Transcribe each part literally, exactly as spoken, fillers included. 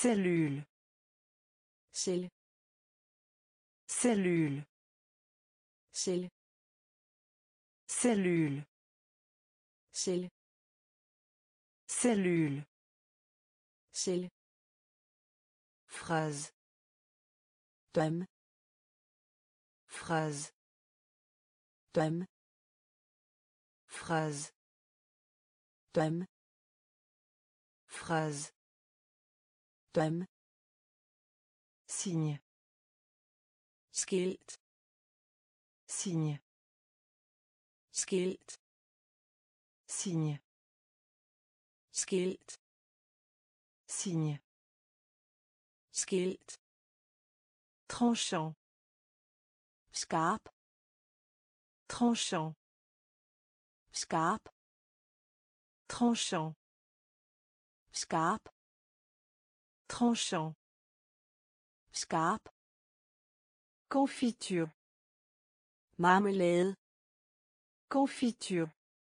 Cellule. Celle. Cellule. Celle. Cellule. Celle. Cellule. Celle. Phrase. Dame. Phrase. Dame. Phrase. Dame. Phrase. Dame. Signe. Skilt. Signe. Skilt. Signe. Skilt. Signe. Skilt. Tranchant. Skarp. Tranchant. Skarp. Tranchant. Skarp. Tranchant. Skarp. Confiture. Marmelade. Confiture.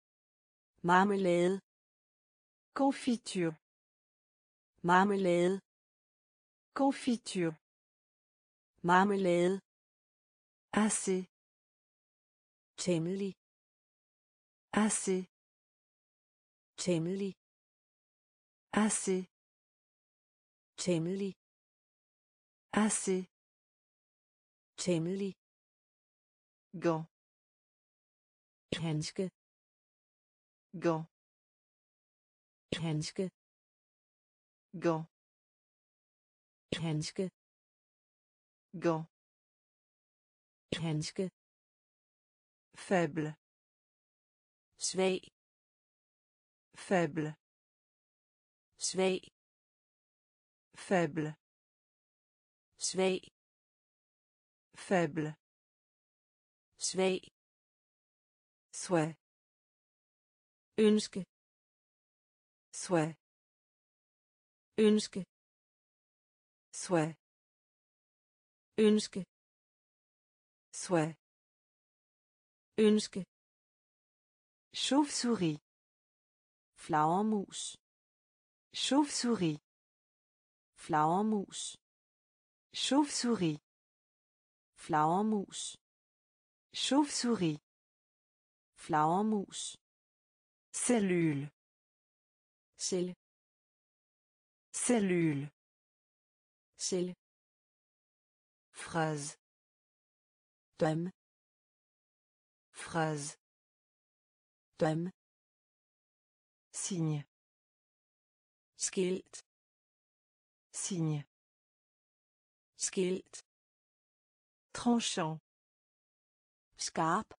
Marmelade. Confiture. Marmelade. Confiture. Marmelade. Assez. Temmelig. Assez. Temmelig. Assez. Temmelig. Assez. Temmelig. Gant. Handske. Gant. Handske. Gant. Handske. Gant. Handske. Faible. Svag. Faible. Svag. Faible. Svag. Faible. Svag. Souhait. Ønske. Souhait. Ønske. Souhait. Ønske. Souhait. Ønske. Chauve-souris. Flagermus. Chauve-souris. Flagermus. Chauve-souris. Flagermus. Chauve-souris. Flagermus. Cellule. Celle. Cellule. Celle. Phrase. Dame. Phrase. Dame. Signe. Skilt. Signe. Skilt. Tranchant. Skarp.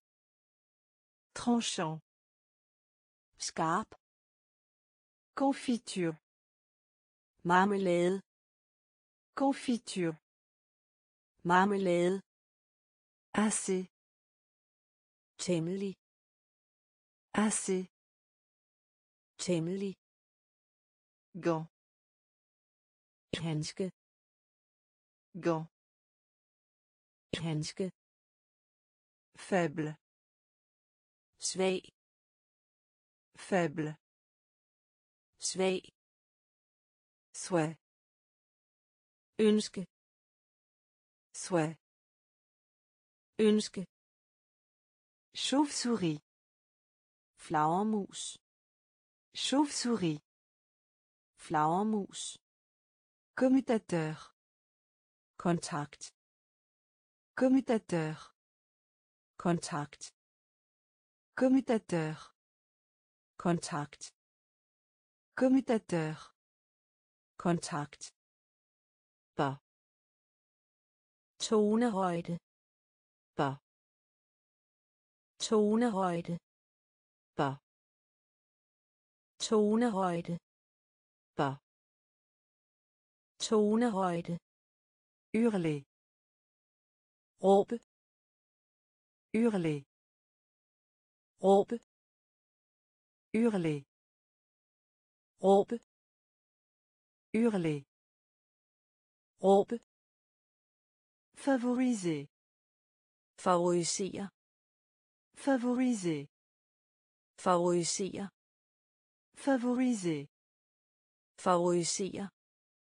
Tranchant. Skarp. Confiture. Marmelade. Confiture. Marmelade. Assez. Temmelig. Assez. Temmelig. Gant. Handske. Gant. Handske. Faible. Svag. Faible. Svag. Souhait. Ønske. Souhait. Ønske. Chauve-souris. Flagermus. Chauve-souris. Flagermus. Commutateur. Kontakt. Commutateur. Kontakt. Commutateur. Kontakt. Commutateur. Kontakt. Pas. Tonehøjde. Pas. Tonehøjde. Pas. Tonehøjde. Pas. Tonehøjde. Hurler. Råbe. Hurler. Råbe. Hurler. Råbe. Hurler. Råbe. Favoriser. Favorisere. Favoriser. Favorisere. Favoriser. Favorisere.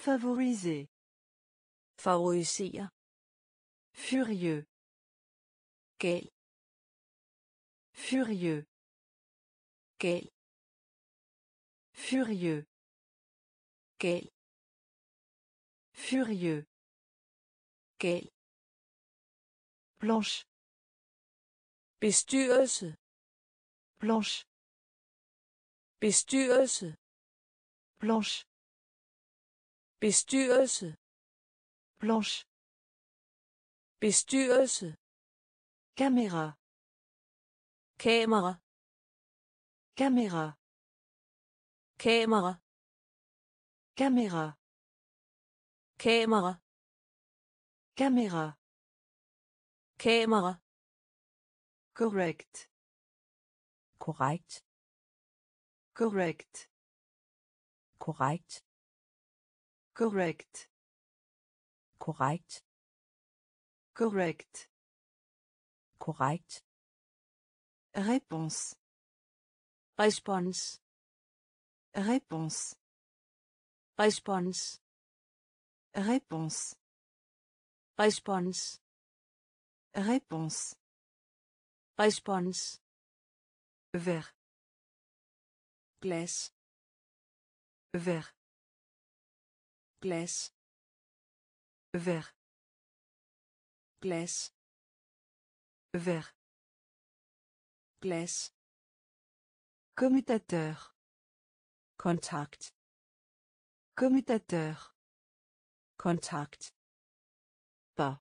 Favoriser. Favorisere. Furieux. Gal. Furieux. Gal. Furieux. Gal. Furieux. Gal. Blanche. Bestyrelse. Blanche. Bestyrelse. Blanche. Bestyrelse. Blanche. Bestyrelse. Caméra. Kamera. Caméra. Kamera. Caméra. Kamera. Caméra. Kamera. Correct. Korrekt. Correct. Korrekt. Correct. Korrekt. Correct. Korrekt. Réponse. Respons. Réponse. Respons. Réponse. Respons. Réponse. Respons. Vert. Glas. Vert. Glas. Vert. Glas. Vert. Glas. Commutateur. Kontakt. Commutateur. Kontakt. Pas.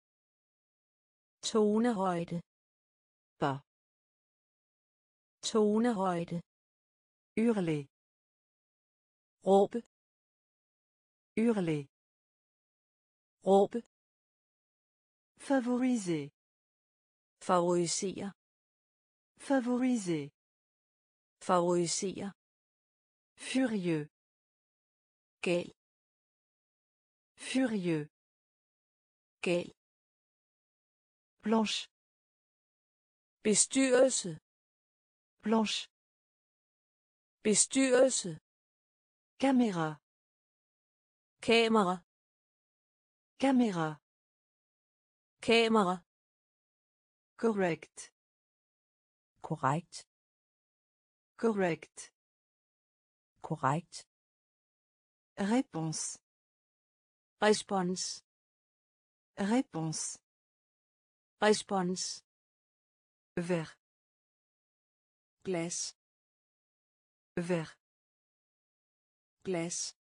Tonehøjde. Pas. Tonehøjde. Hurler. Råbe. Hurler. Råbe. Favoriser. Favorisere. Favoriser. Favorisere. Furieux. Gal. Furieux. Gal. Blanche. Bestyrelse. Blanche. Bestyrelse. Caméra. Kamera. Caméra. Kamera. Correct. Korrekt. Correct. Korrekt. Réponse. Respons. Réponse. Respons. Vert. Glas. Vert. Glas.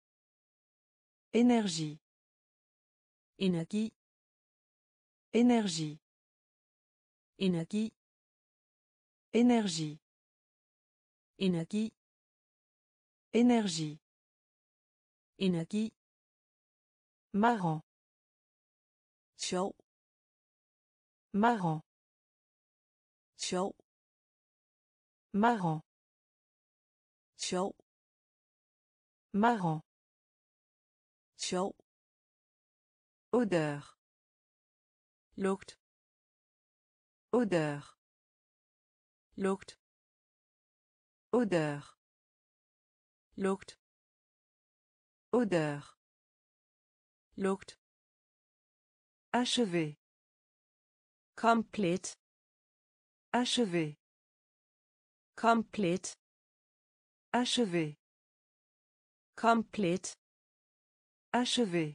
Énergie. Energi. Énergie. Energi. Énergie. Energi. Énergie. Energi. Marrant. Sjov. Marrant. Sjov. Marrant. Sjov. Marrant. Sjov. Odeur. Lugt. Odeur. Lugt. Odeur. Lugt. Odeur. Lugt. Achevé. Komplet. Achevé. Komplet. Achevé. Komplet. Achevé.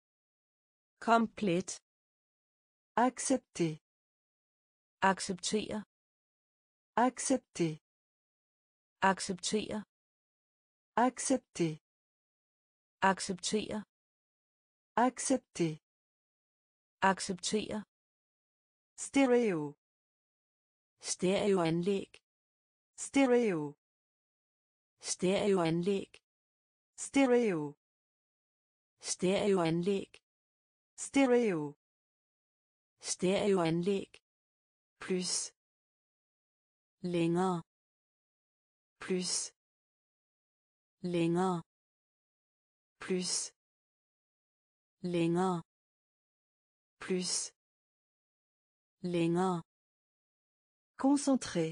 Komplet. Accepter. Acceptere. Accepter. Acceptere. Accepter. Acceptere. Accepter. Acceptere. Stéréo. Stereoanlæg. Stéréo. Stereoanlæg. Stéréo. Stereoanlæg. Stéréo. Stereoanlæg. Plus. Længere. Plus. Længere. Plus. Længere. Plus. Længere. Concentré.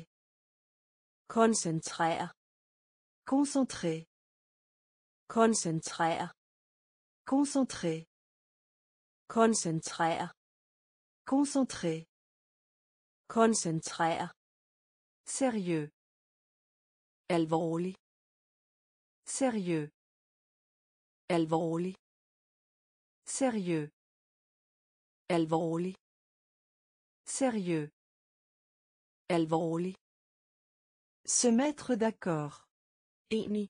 Koncentrere. Concentré. Koncentrere. Concentré. Koncentrere. Concentré. Koncentrere. Sérieux. Alvorlig. Sérieux. Alvorlig. Sérieux. Alvorlig. Sérieux. Alvorlig. Se mettre d'accord. Enig.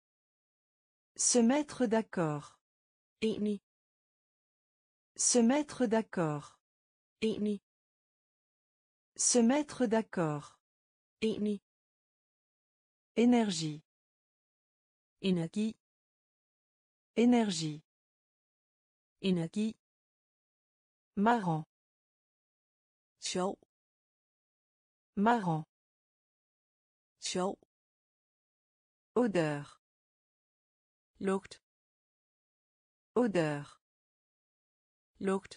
Se mettre d'accord. Enig. Se mettre d'accord. Enig. Se mettre d'accord. Enig. Énergie. Energi. Énergie. Energi. Marrant. Sjov. Marrant. Sjov. Odeur. Lugt. Odeur. Lugt.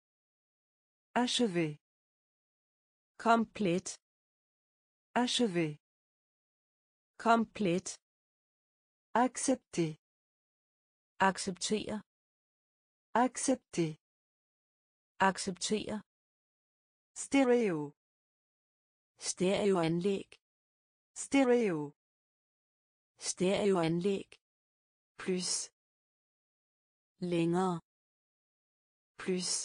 Achevé. Komplet. Achevé. Komplet. Accepter. Acceptere. Accepter. Acceptere. Stéréo. Stereoanlæg. Stéréo. Stereoanlæg. Plus. Længere. Plus.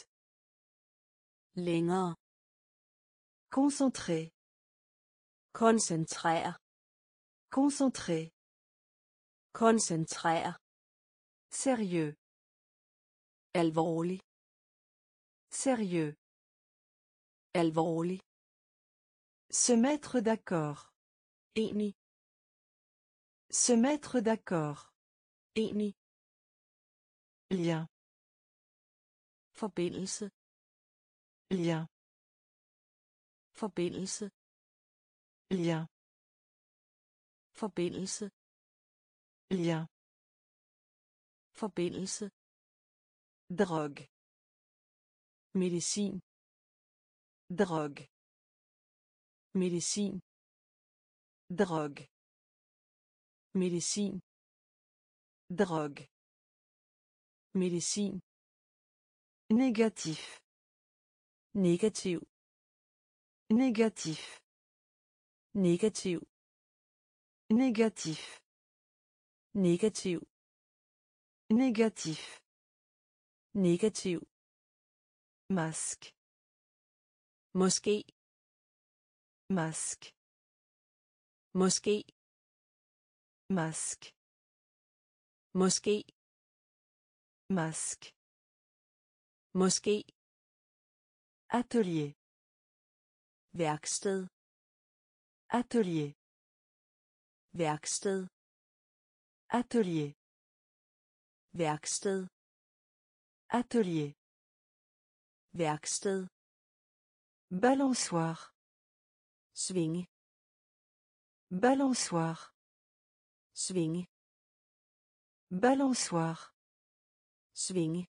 Længere. Concentré. Koncentrere. Concentré. Koncentrere. Sérieux. Alvorlig. Sérieux. Alvorlig. Se mettre d'accord. Enig. Se mettre d'accord. Enig. Lien. Forbindelse. Lien. Forbindelse. Lien. Forbindelse. Lien. Forbindelse. Drogue. Medicin. Drogue. Medicin. Drogue. Medicin. Drogue. Medicin. Négatif. Negativ. Négatif. Negativ. Négatif. Negativ. Négatif. Negativ. Masque. Måske. Masque. Måske. Masque. Måske. Masque. Måske. Atelier. Værksted. Atelier. Værksted. Atelier. Værksted. Atelier. Værksted. Balançoire. Svinge. Balançoire. Svinge. Balançoire. Svinge.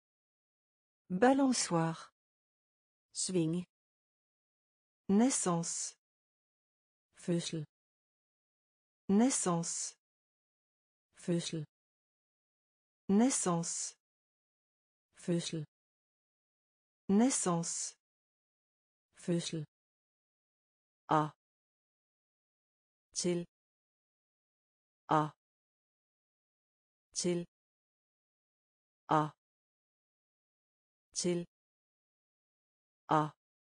Balançoire. Svinge. Naissance. Fødsel. Naissance. Fødsel. Naissance. Fødsel. Naissance. Fødsel. A. Til. A. Til. A. Til. A.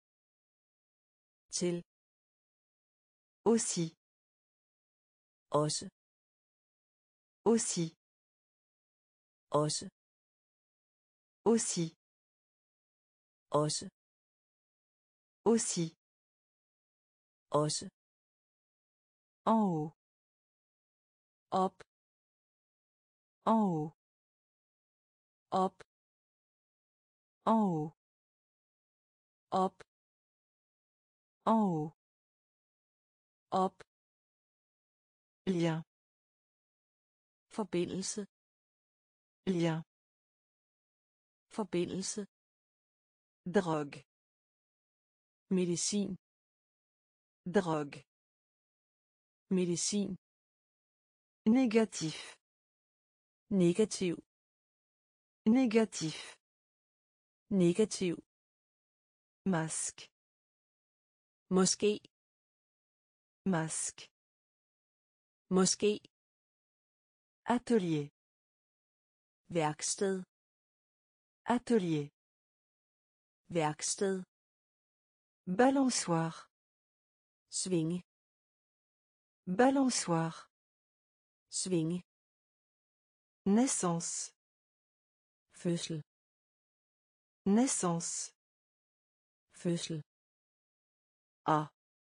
Til. Aussi. Også. Aussi. Også. Aussi. Også. Aussi. Også. En haut. Op. En haut. Op. En haut. Op. En haut. Op. Lien. Forbindelse. Lien. Forbindelse. Drogue. Medicin. Drogue. Medicin. Négatif. Negativ. Négatif. Negativ. Masque. Måske. Masque. Måske. Atelier. Værksted. Atelier. Værksted. Balançoire. Svinge. Balançoire. Svinge. Naissance. Fødsel. Naissance. Fødsel. A.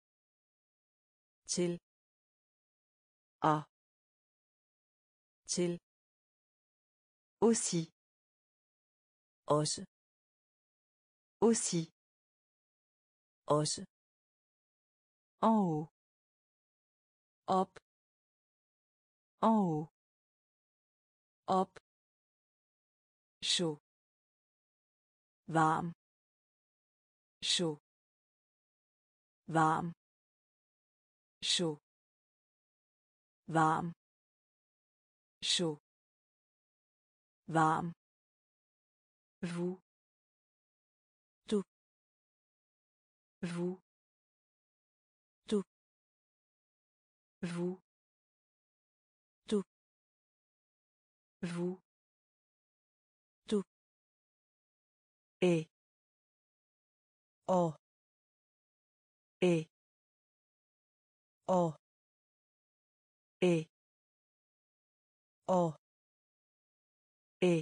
Til. A. Til. Aussi. Også. Aussi. Også. En haut. Op. En haut. Op. Chaud. Varm. Chaud. Varm. Chaud. Varm. Chaud. Varm. Vous. Du. Vous. Du. Vous. Du. Vous. Du. Et. Og. Et. Og. Et. Og. Et.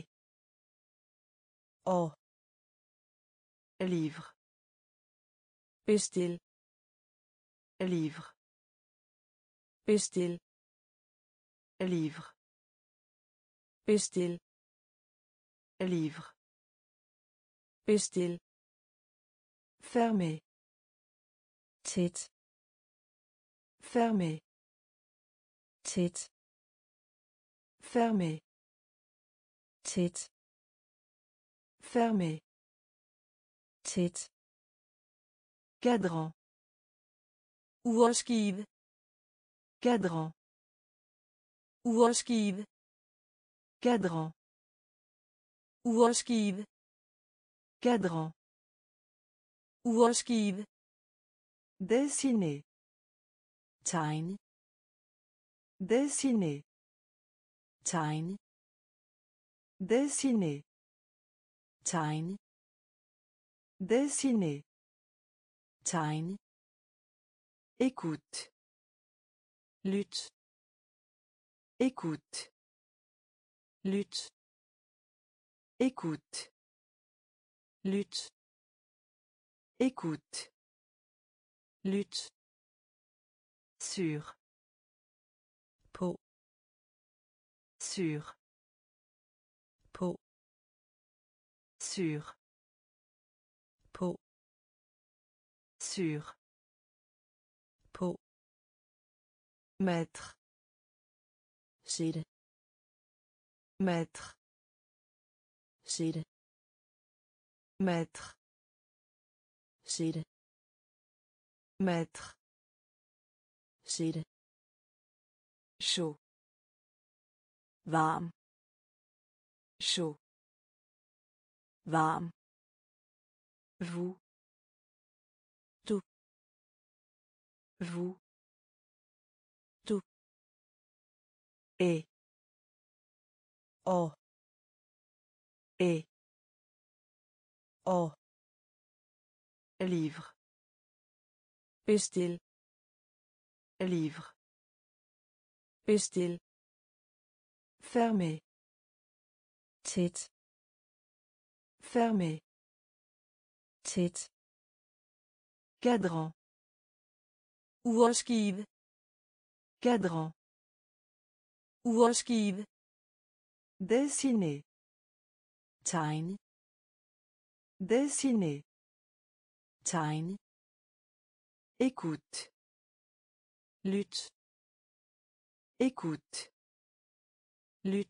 Og. Livre. Bestil. Livre. Bestil. Livre. Bestil. Livre. Bestil. Fermé. Tæt. Fermé. Tæt. Fermé. Tæt. Fermé. Tæt. Cadran. Urskive. Cadran. Urskive. Cadran. Urskive. Cadran. Urskive. Dessiner. Tegne. Dessiner. Tegne. Dessiner. Tegne. Dessiner. Tegne. Écoute. Lyt. Écoute. Lyt. Écoute. Lyt. Écoute. Lyt. Sur. På. Sur. På. Sur. På. Sur. På. Maître. Sætte. Maître. Sætte. Maître. Sætte. Maître. Sætte. Chaud. Varm. Chaud. Varm. Vous. Du. Vous. Du. Et. Og. Et. Og. Livre. Bestil. Livre. Bestil. Fermé. Tæt. Fermé. Tæt. Cadran. Urskive. Cadran. Urskive. Dessiner. Tegne. Dessiner. Tegne. Écoute. Lyt. Écoute. Lyt.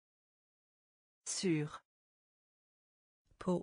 Sur. På.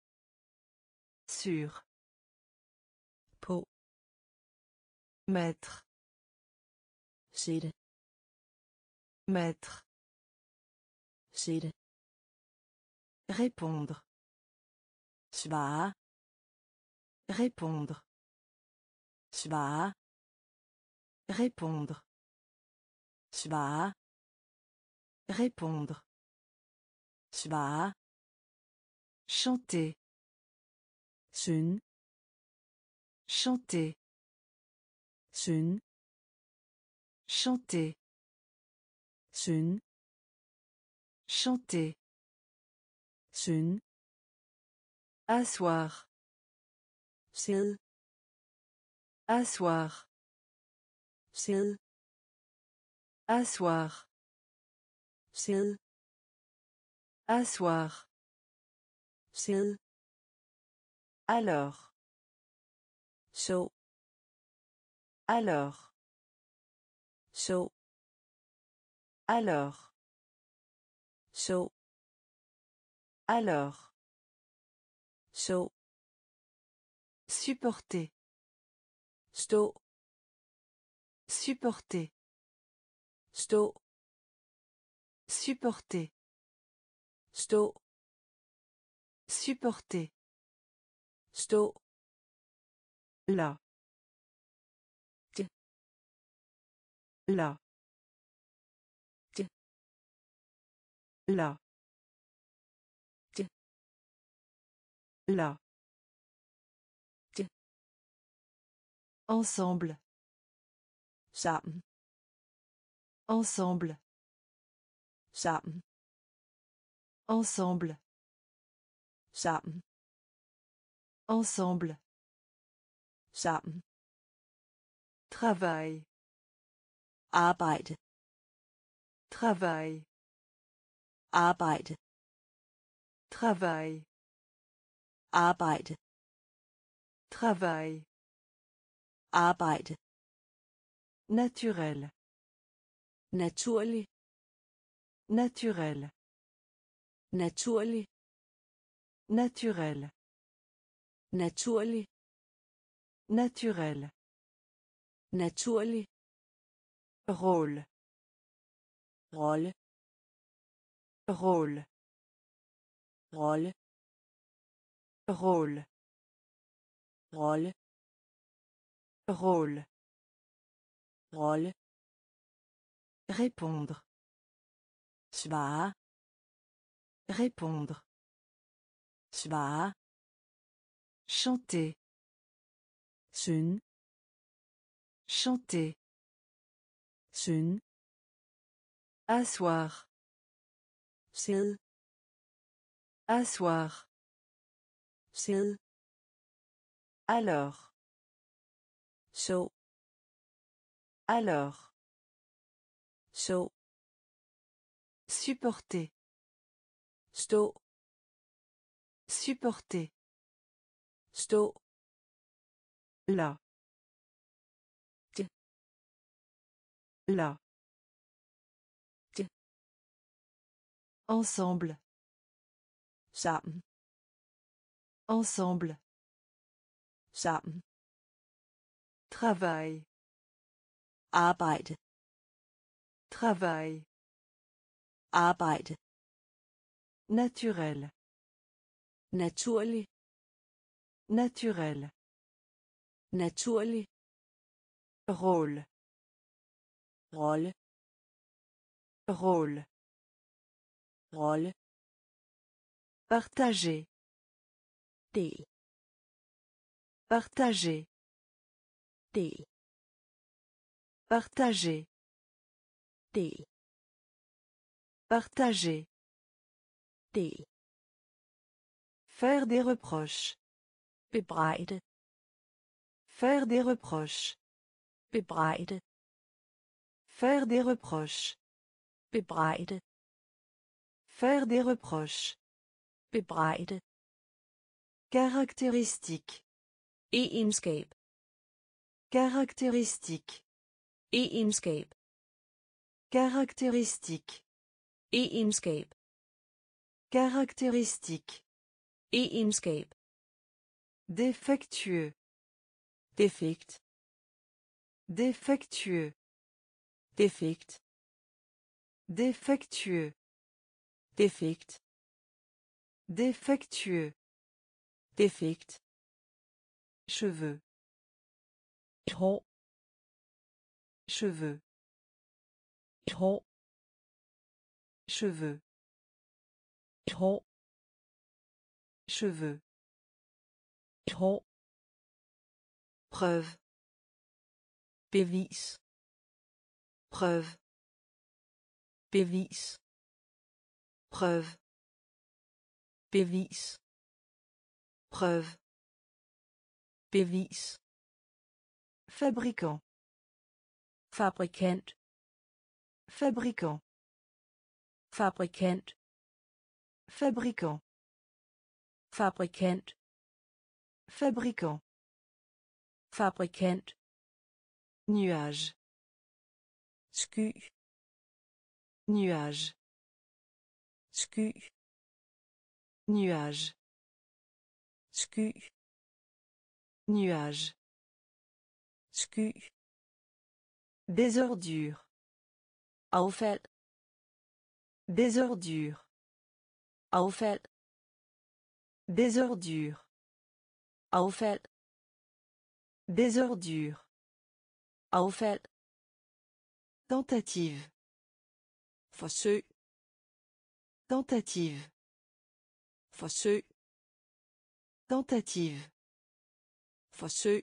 Sur. På. Maître. Sætte. Maître. Sætte. Répondre. Svare. Répondre. Svare. Répondre. Svare. Répondre. Svare. Chanter. Synge. Chanter. Synge. Chanter. Synge. Chanter. Synge. Asseoir. Sidde. Asseoir. Sidde. Asseoir. Sidde. Asseoir. Sidde. Alors. Så. Alors. Så. Alors. Så. Alors. Så. Supporter. Stå. Supporter. Stå. Supporter. Stå. Supporter. Stå. Là. De. Là. De. Là. De. Là. De. Ensemble. Sammen. Ensemble. Sammen. Ensemble. Sammen. Ensemble. Sammen. Travail. Arbejde. Travail. Arbejde. Travail. Arbejde. Travail. Arbejde. Naturel. Naturlig. Naturel. Naturlig. Naturel. Naturlig. Naturel. Naturlig. Rôle. Rolle. Rôle. Rolle. Rôle. Rolle. Rôle. Rolle. Répondre. Svare. Répondre. Svare. Chanter. Synge. Chanter. Synge. Asseoir. Sidde. Asseoir. Sidde. Alors. Så. Alors. Så. Supporter. Stå. Supporter. Stå. Là. De. Là. De. Ensemble. Sammen. Ensemble. Sammen. Travail. Arbejde. Travail. Arbejde. Naturel. Naturlig. Naturel. Naturlig. Rôle. Rolle. Rôle. Rolle. Partager. Del. Partager. Del. Partager. Del. Partager. Del. Faire des reproches. Bebrejde. Faire des reproches. Bebrejde. Faire des reproches. Bebrejde. Faire des reproches. Bebrejde. Caractéristique. Egenskab. Caractéristique. Egenskab. Caractéristique. Egenskab. Caractéristique. Egenskab. Défectueux. Defekt. Défectueux. Defekt. Défectueux. Defekt. Défectueux. Defekt. Cheveux. Et hår. Cheveux. Et hår. Cheveux. Et hår. Cheveux. Et hår. Preuve. Bevis. Preuve. Bevis. Preuve. Bevis. Preuve. Bevis. Fabricant. Fabrikant. Fabricant. Fabrikant. Fabricant. Fabrikant. Fabricant. Fabrikant. Nuage. Sky. Nuage. Sky. Nuage. Sky. Nuage. Sky. Désordure. Affald. Désordure. Affald. Désordure. Affald. Désordure. Affald. Tentative. Forsøg. Tentative. Forsøg. Tentative. Forsøg.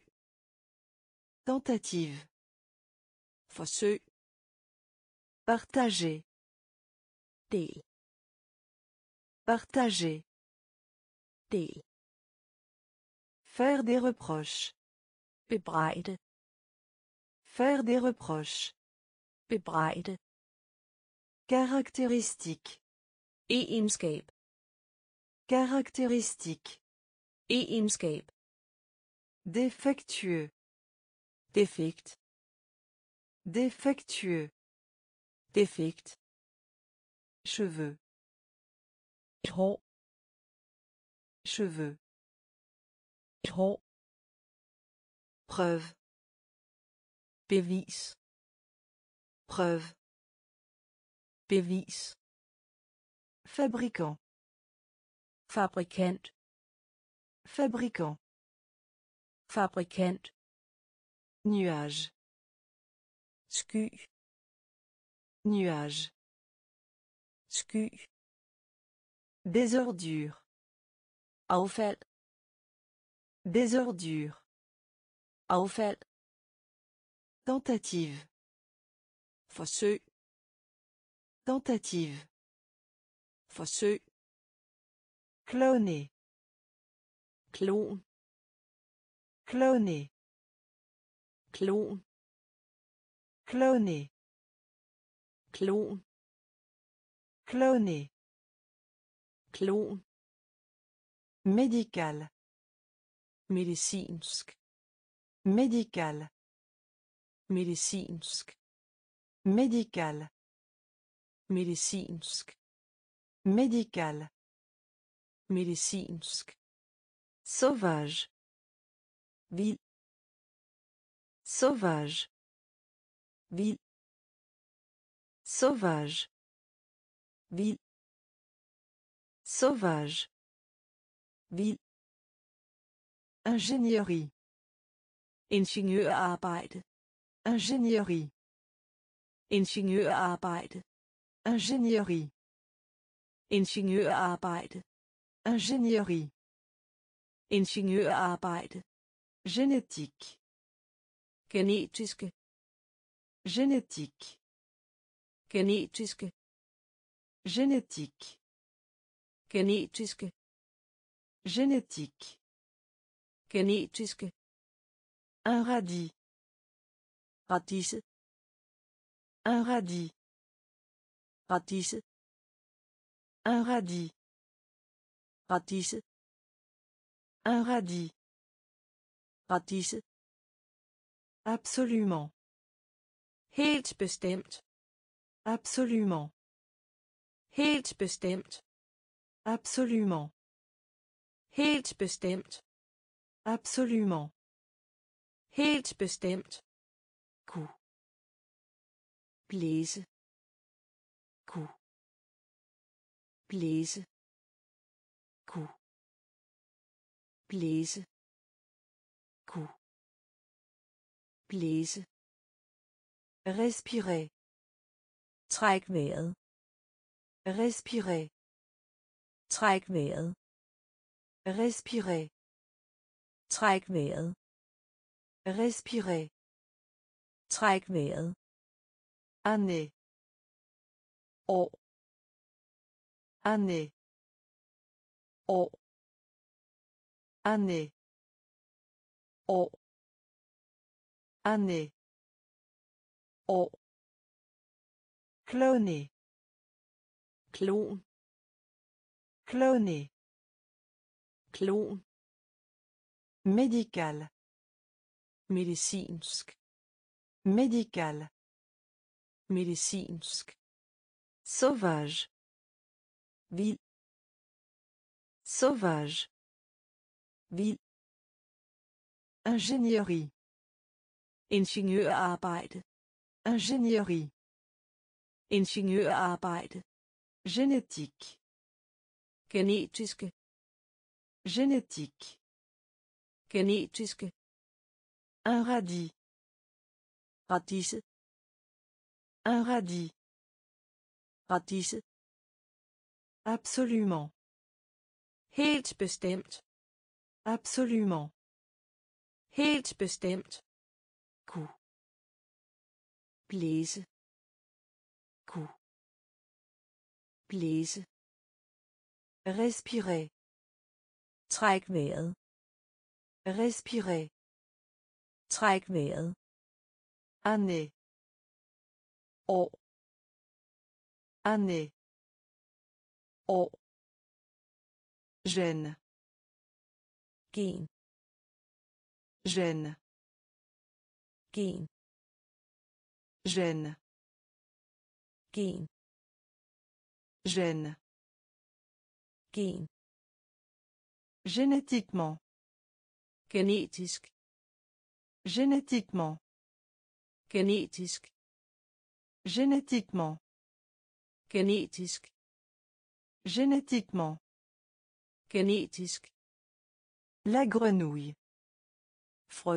Tentative. Forsøg. Partager. Del. Partager. Del. Faire des reproches. Bebrejde. Faire des reproches. Bebrejde. Caractéristique. Egenskab. Caractéristique. Egenskab. Défectueux. Defekt. Défectueux. Defekt. Cheveux. Et hår. Cheveux. Et hår. Preuve. Bevis. Preuve. Bevis. Fabricant. Fabrikant. Fabricant. Fabrikant. Nuage. Sky. Nuage. Sky. Désordure. Affald. Désordure. Affald. Tentative. Forsøg. Tentative. Forsøg. Cloner. Klon. Cloner. Klon. Cloner. Klon. Cloner. Klon. Médical. Medicinsk. Médical. Medicinsk. Médical. Medicinsk. Médical. Medicinsk. Sauvage. Vild. Sauvage. Vild. Sauvage. Vild. Sauvage. Vild. Ingénierie. Ingeniørarbejde. Ingénierie. Ingeniørarbejde. Ingénierie. Ingeniørarbejde. Ingénierie. Ingeniørarbejde. Génétique. Genetiske. Génétique. Genetiske. Génétique. Genetiske. Génétique. Genetiske. Un radis. Radise. Un radis. Radise. Un radis. Radise. Un radis. Radise. Absolument. Helt bestemt. Absolument. Helt bestemt. Absolument. Helt bestemt. Absolument. Helt bestemt. Coup. Blæse. Coup. Blæse. Coup. blæse, Coup. blæse, Respirer. træk vejret, Respirer. træk vejret, Respirer. træk vejret, Respirer. træk vejret, Année. år, Année. år, Année. år, Année. år, Cloner. klon, Cloner. klon, Médical. medicinsk, Médical. medicinsk, Sauvage. vild, Sauvage. vild, Ingénierie. ingeniørarbejde, Ingénierie. ingeniørarbejde, Génétique. genetiske, Génétique. genetiske, Un radis. radise, Un radis. radise, Absolument. helt bestemt, Absolument. helt bestemt, Coup. blæse, Coup. blæse, Respirer. træk vejret, Respirer. træk vejret, Année. år, Année. år, Gène. gen, Gène. gen, Gène. gen, Gène. gen, Génétiquement. genetisk, Génétiquement. genetisk, Génétiquement. genetisk, Génétiquement. genetisk, La grenouille. frø,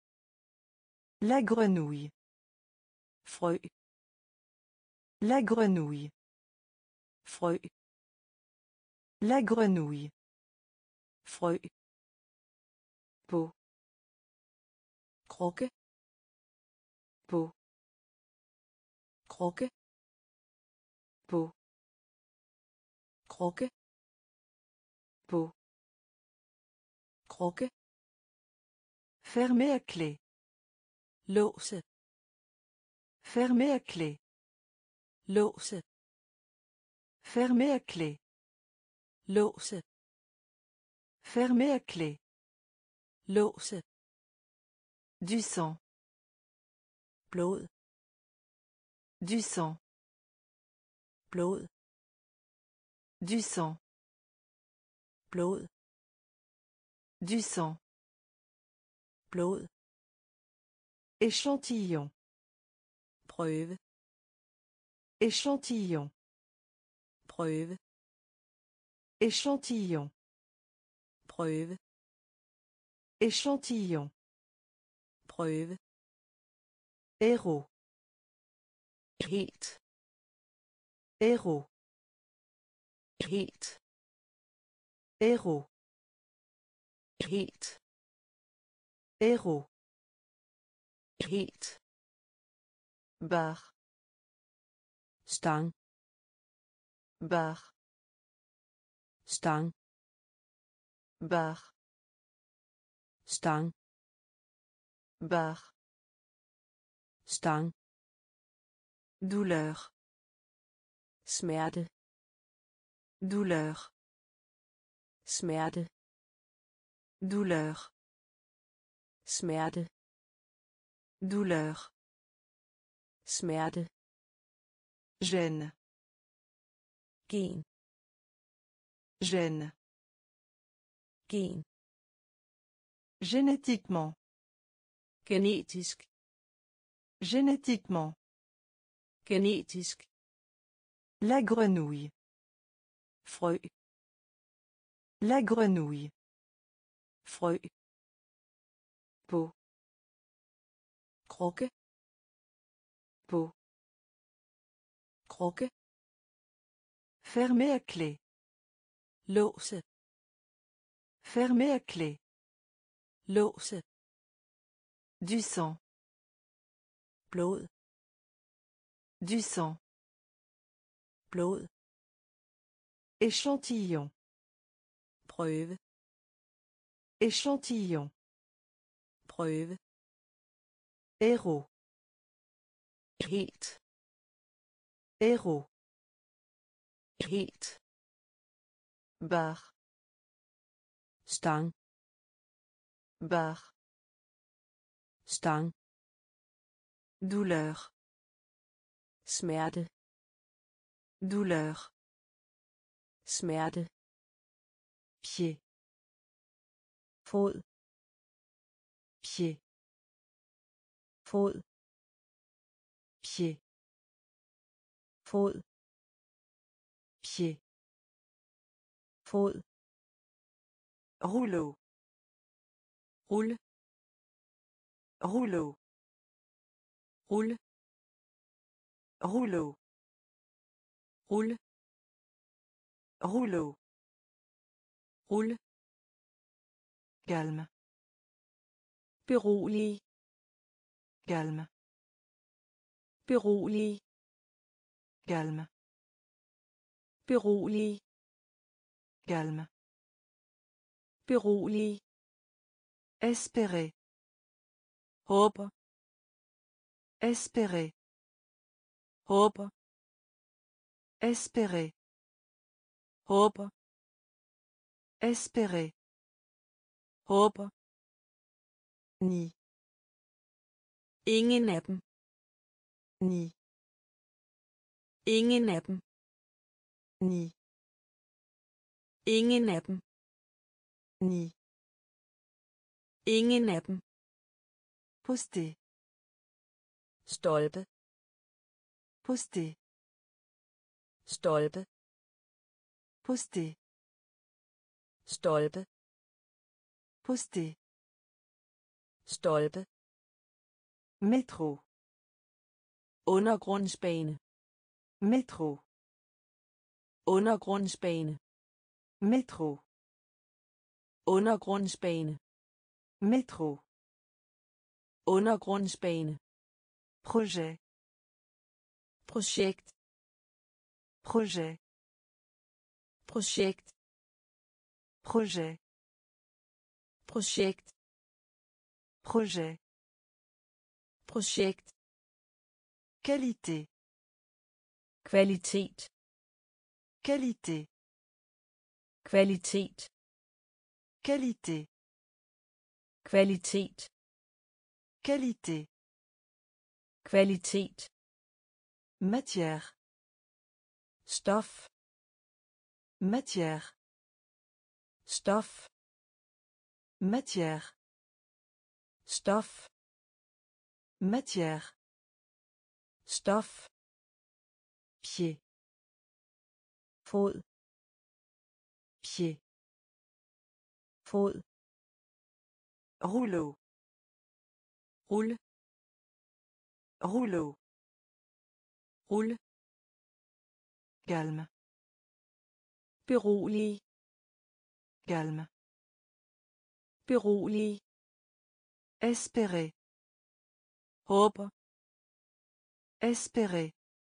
La grenouille. frø, La grenouille. frø, La grenouille. frø, Peau. krukke, Peau. krukke, Peau. krukke, Peau. krukke, Fermé à clé. låse, Fermé à clé. låse, Fermé à clé. låse, Fermé à clé. låse, Du sang. blod, Du sang. blod, Du sang. blod, Du sang. blod, Échantillon. prøve, Échantillon. prøve, Échantillon. prøve, Échantillon. prøve, Héros. helt, Héros. helt, Héros. helt, Héros. helt, Bar. stang, Bar. stang, Bar. stang, Bar. stang, Douleur. smerte, Douleur. smerte, Douleur. smerte, Douleur. smerte, Gène. gen, Gène. gen, Génétiquement. genetisk, Génétiquement. genetisk, La grenouille. frø, La grenouille. Frø. Peau. Krukke. Peau. Krukke. Fermé à clé. Låse. Fermé à clé. Låse. Du sang. Blod. Du sang. Blod. Échantillon. Prøve. Échantillon. Prøve. Héros. Helt. Héros. Helt. Bar. Stang. Bar. Stang. Douleur. Smerte. Douleur. Smerte. Pied. Fod. Pied. Fod. Pied. Fod. Pied. Fod. Rouleau. Rulle. Rouleau. Rulle. Rouleau. Rulle. Rouleau. Rulle. Calme. Berolige. Calme. Berolige. Calme. Berolige. Calme. Berolige. Espérer. Håber. Espérer. Håber. Espérer. Håber. Espérer. Håber. Ni. Ingen af dem. Ni. Ingen af dem. Ni. Ingen af dem. Ni. Ingen af dem. Poster. Stolpe. Poster. Stolpe. Poster. Stolpe. Poster. Stolpe. Métro. Undergrundsbane. Métro. Undergrundsbane. Métro. Undergrundsbane. Métro. Undergrundsbane. Projet. Projekt. Projet. Projekt. Projet. Projekt. Projet. Projekt. Qualité. Kvalitet. Qualité. Kvalitet. Qualité. Kvalitet. Qualité. Kvalitet. Matière. Stof. Matière. Stof. Matière. Stof. Matière. Stof. Pied. Fod. Pied. Fod. Rouleau. Rulle. Rouleau. Rulle. Calme. Berolige. Calme. Berolige. Espérer. Håber. Espérer.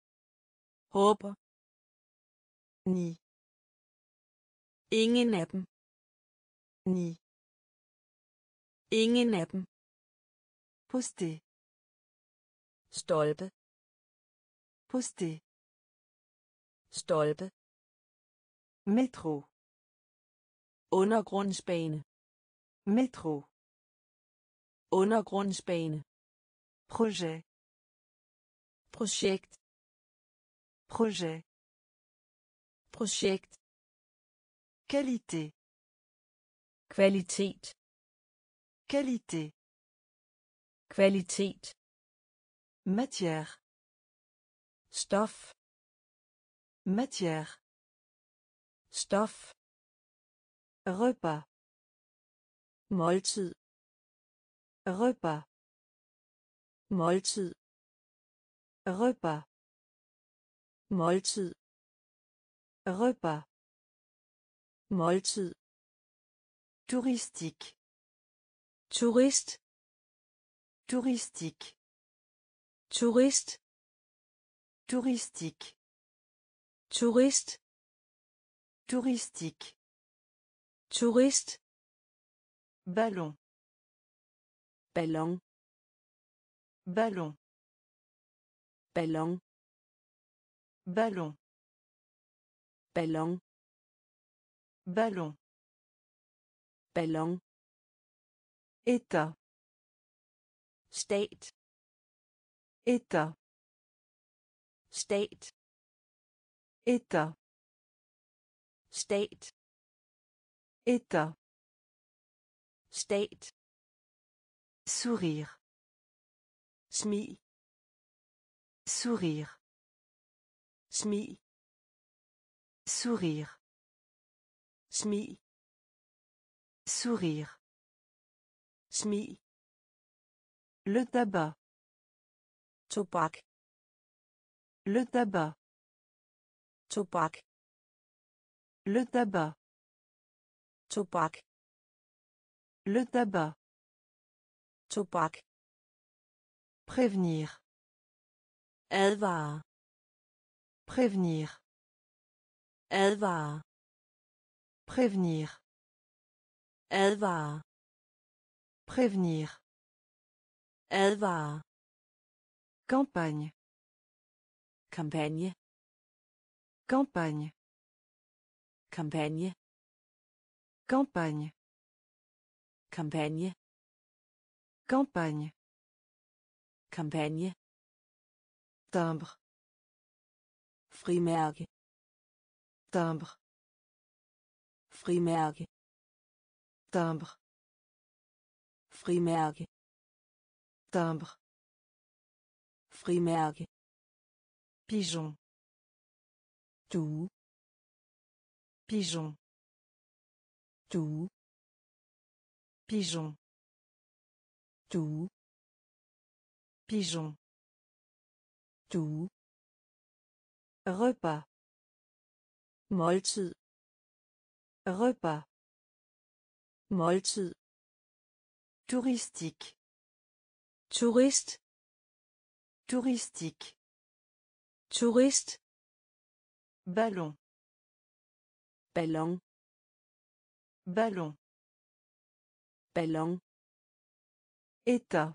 Håber. Ni. Ingen af dem. Ni. Ingen af dem. Poster. Stolpe. Poster. Stolpe. Métro. Undergrundsbane. Métro. Undergrundsbane. Projet. Projekt. Projet. Projekt. Qualité. Kvalitet. Qualité. Kvalitet. Matière. Stof. Matière. Stof. Repas. måltid, Repas. måltid, Repas. måltid, Repas. måltid, Touristique. turist, Touristique. turist, Touristique. turist, Touristique. turist, Ballon. ballon, Ballon. ballon, Ballon. ballon, Ballon. ballon, État. stat, État. stat, État. stat, État. stat, Sourire. smil, Sourire. smil, Sourire. smil, Sourire. smil, Le tabac. tobak, Le tabac. tobak, Le tabac. tobak, Le tabac. tobak, Prévenir. advare, Prévenir. advare, Prévenir. advare, Prévenir. advare, Campagne. kampagne, Campagne. kampagne, Campagne. kampagne, Campagne. kampagne, Timbre. frimærke, Timbre. frimærke, Timbre. frimærke, Timbre. frimærke, Pigeon. due, Pigeon. due, Pigeon. due, Pigeon. due, Repas. måltid, Repas. måltid, Touristique. turist, Touristique. turist, Ballon. ballon, Ballon. ballon, État.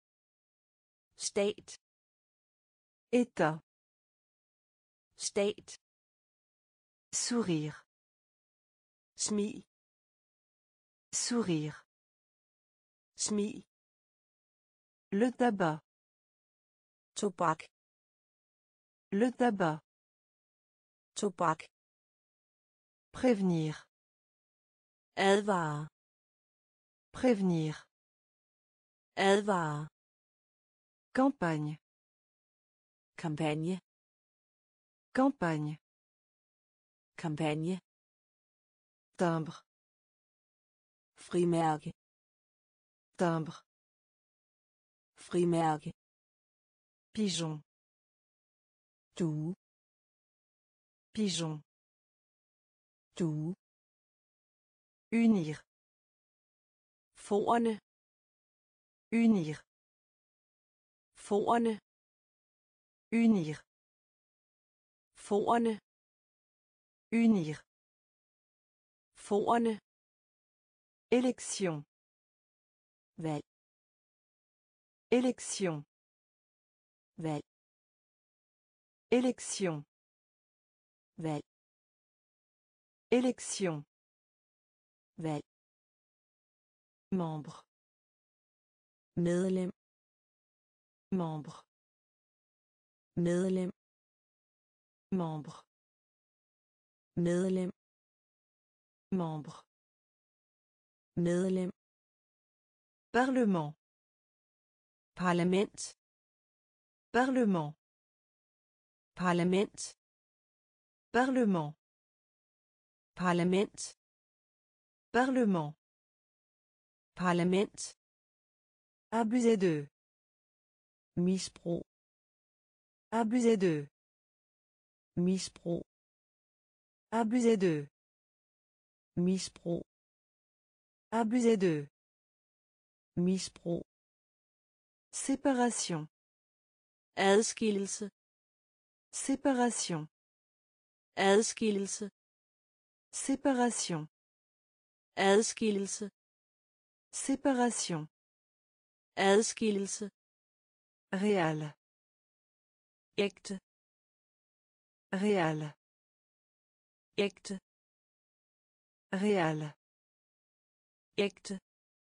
stat, État. stat, Sourire. smil, Sourire. smil, Le tabac. tobak, Le tabac. tobak, Prévenir. advare, Prévenir. advare, Campagne. kampagne, Campagne. kampagne, Timbre. frimærke, Timbre. frimærke, Pigeon. due, Pigeon. due, Unir. forerne, Unir. forerne, Unir. forerne, Unir. forerne, Élection. valg, Élection. valg, Élection. valg, Élection. valg, Membre. medlem, Membre. medlem, Membre. medlem, Membre. medlem, Parlement. parlament, Parlement. parlament, Parlement. parlament, Parlement. Parlament. Abuser de. Misbrug. Abuser de. Misbrug. Abuser de. Misbrug. Abuser de. Misbrug. Séparation. Adskillelse. Séparation. Adskillelse. Séparation. Adskillelse. Séparation. Adskillelse. Réal. Ægte. Réal. Ægte. Réal. Ægte.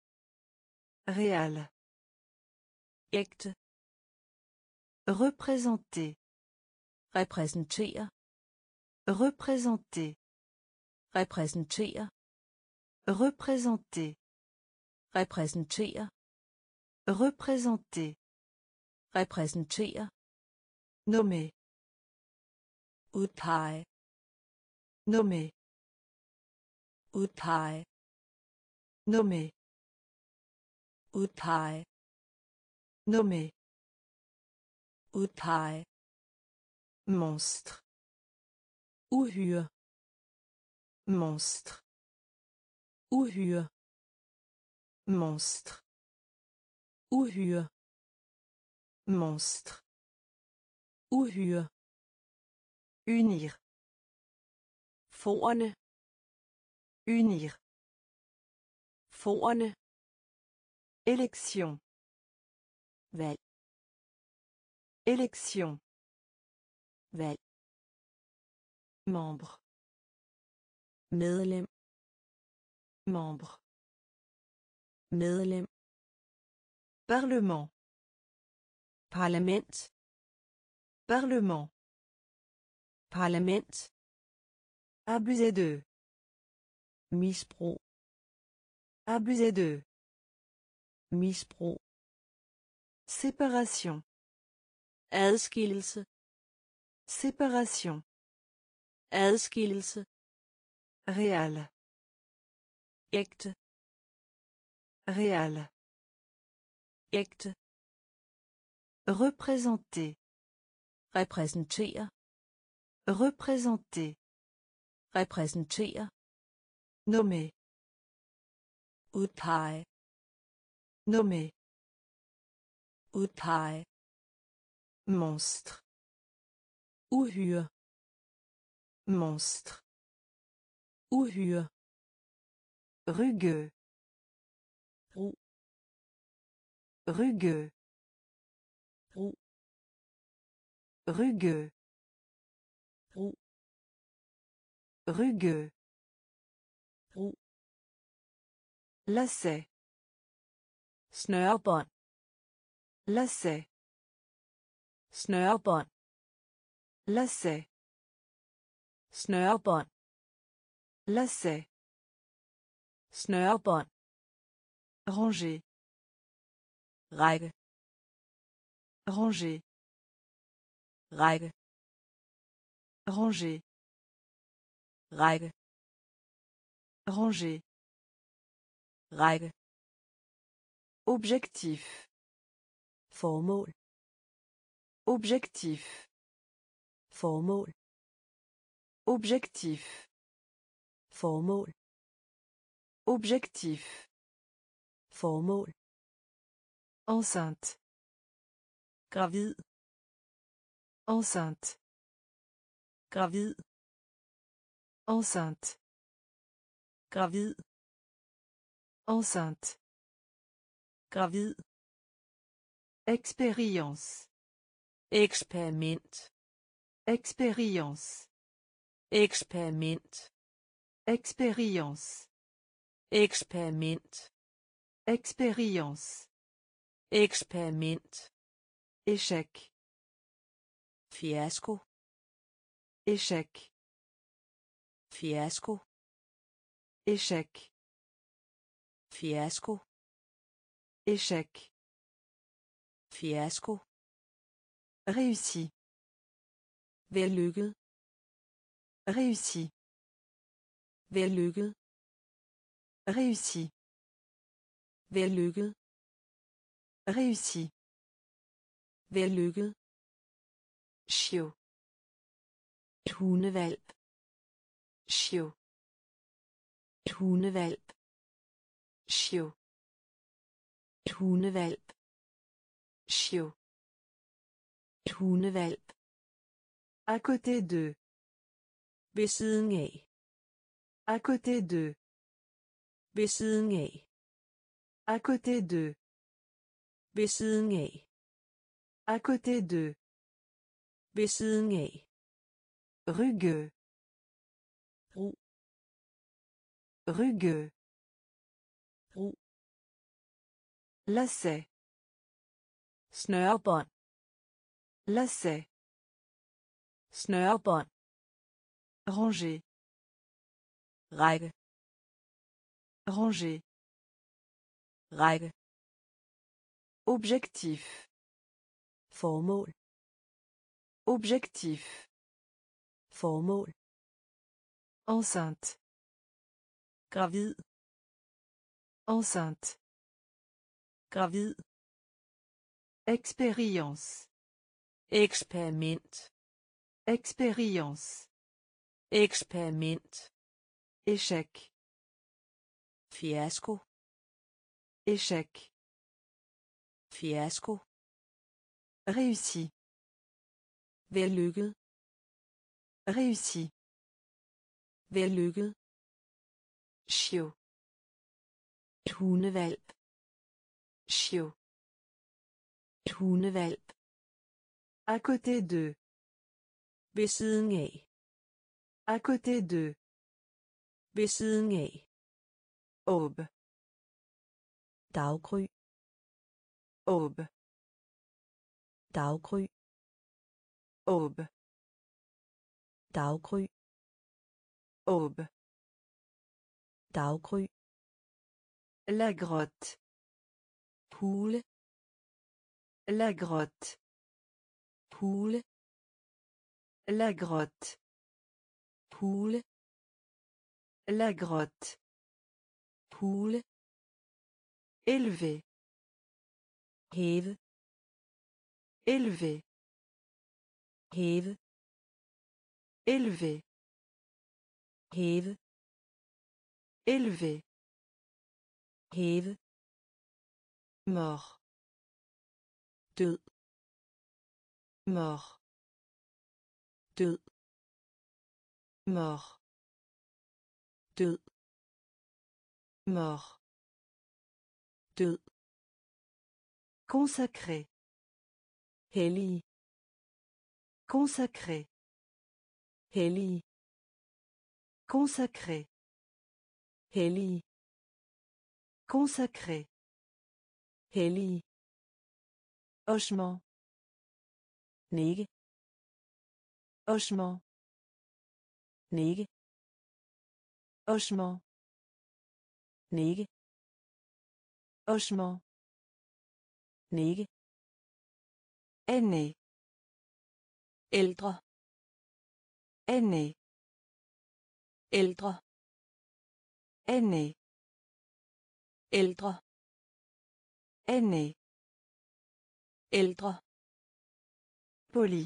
Réal. Ægte. Représenter. Repræsentere. Représenter. Repræsentere. Représenter. Repræsentere. Représenter. Repræsentere. Nommer. Udpege. Nommer. Udpege. Nommer. Udpege. Nommer. Udpege. Monstre. Uhyre. Monstre. Uhyre. Monstre. Uhyre. Monstre. Uhyre. Unir. Forerne. Unir. Forerne. Élection. Valg. Élection. Valg. Membre. Medlem. Membre. Medlem. Parlement. Parlament. Parlement. Parlament. Abuser de. Misbrug. Abuser de. Misbrug. Séparation. Adskillelse. Séparation. Adskillelse. Réal. Ægte. Réal. Ægte. Représenter. Repræsentere. Représenter. Repræsentere. Nommer. Udpege. Nommer. Udpege. Monstre. Uhyre. Monstre. Uhyre. Rugueux. Brug. Rugueux. Brug. Rugueux. Brug. Rugueux. Brug. Lacet. Snørebånd. Lacet. Snørebånd. Lacet. Snørebånd. Lacet. Snørebånd. Ranger. Række. Ranger. Række. Ranger. Række. Ranger. Række. Objectif. Formål. Objectif. Formål. Objectif. Formål. Objectif. Formål. Enceinte. Gravid. Enceinte. Gravid. Enceinte. Gravid. Enceinte. Gravid. Expérience. Eksperiment. Expérience. Eksperiment. Expérience. Eksperiment. Expérience. Eksperiment. Échec. Fiasko. Échec. Fiasko. Échec. Fiasko. Échec. Fiasko. Réussi. Vellykket. Réussi. Vellykket. Réussi. Vellykket. Réussi. Vellykket. Chiot. Hundevalp. Chiot. Hundevalp. Chiot. Hundevalp. Chiot. Hundevalp. À côté de. Ved siden af. À côté de. Ved siden af. À côté de. Ved siden af. À côté de. Ved siden af. Rugueux. Brug. Rugueux. Brug. Lacet. Snørebånd. Lacet. Snørebånd. Ranger. Række. Ranger. Række. Objectif. Formål. Objectif. Formål. Enceinte. Gravid. Enceinte. Gravid. Expérience. Eksperiment. Expérience. Eksperiment. Échec. Fiasko. Échec. Fiasko. Réussi. Vellykket. Réussi. Vellykket. Chiot. Hundevalp. Chiot. Hundevalp. À côté de. Ved siden af. À côté de. Ved siden af. Aube. Daggry. Aube. Daggry. Aube. Daggry. Aube. Daggry. La grotte. Hule. La grotte. Hule. La grotte. Hule. La grotte. Hule. Élevé. Hæve. Élevé. Hæve. Élevé. Hæve. Élevé. Hæve. Mort. Død. Mort. Død. Mort. Død. Mort. Død. Consacré. Hellig. Consacré. Hellig. Consacré. Hellig. Consacré. Hellig. Hochement. Nikke. Hochement. Nikke. Hochement. Nikke. Hochement. Nikke. Aîné. Ældre. Aîné. Ældre. Aîné. Ældre. Aîné. Ældre. Poli.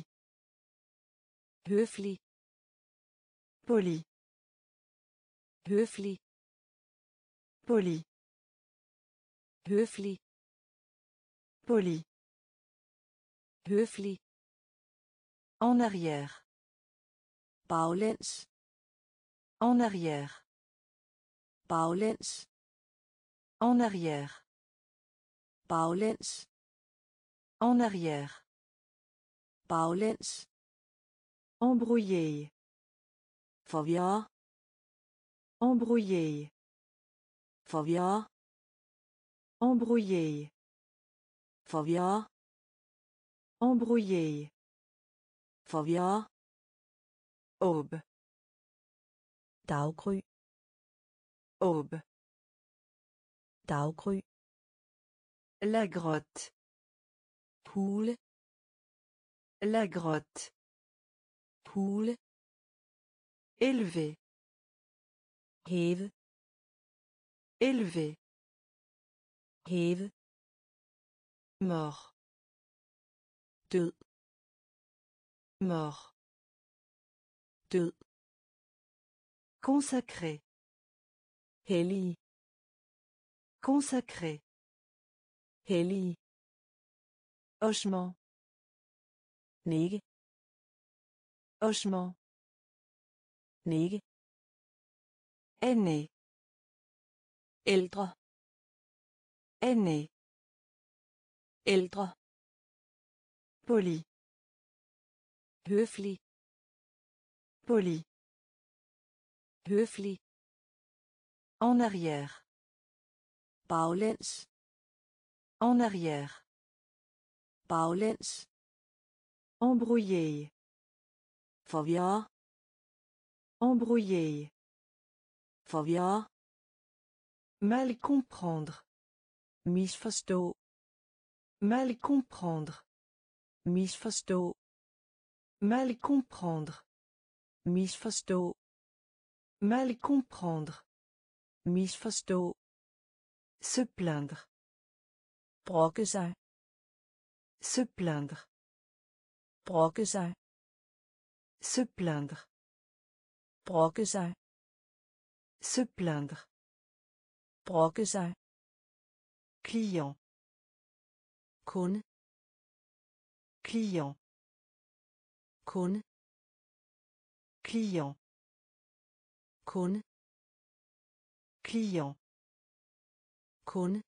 Høflig. Poli. Høflig. Poli. Høflig. Poli. Høflig. En arrière. Baglæns. En arrière. Baglæns. En arrière. Baglæns. En arrière. Baglæns. Embrouillé. Forvirre. Embrouillé. Forvirre. Embrouillé. Forvirre. Embrouillé. Forvirre. Aube. Daggry. Aube. Daggry. La grotte. Hule. La grotte. Hule. Élevé. Hæve. Élevé. Hæve. Mort. Død. Mort. Død. Consacré. Hellig. Consacré. Hellig. Hochement. Nikke. Hochement. Nikke. Aîné. Ældre. Aîné. Ældre. Poli. Høflig. Poli. Høflig. En arrière. Baglæns. En arrière. Baglæns. Embrouillé. Forvirre. Embrouillé. Forvirre. Mal comprendre. Misforstå. Mal comprendre. Misforstå. Mal comprendre. Misforstå. Mal comprendre. Misforstå. Se plaindre. Brokke sig. Se plaindre. Brokke sig. Se plaindre. Brokke sig. Se plaindre. Brokke sig. Client. Kunde. Client. Kunde. Client. Kunde. Client. Kunde.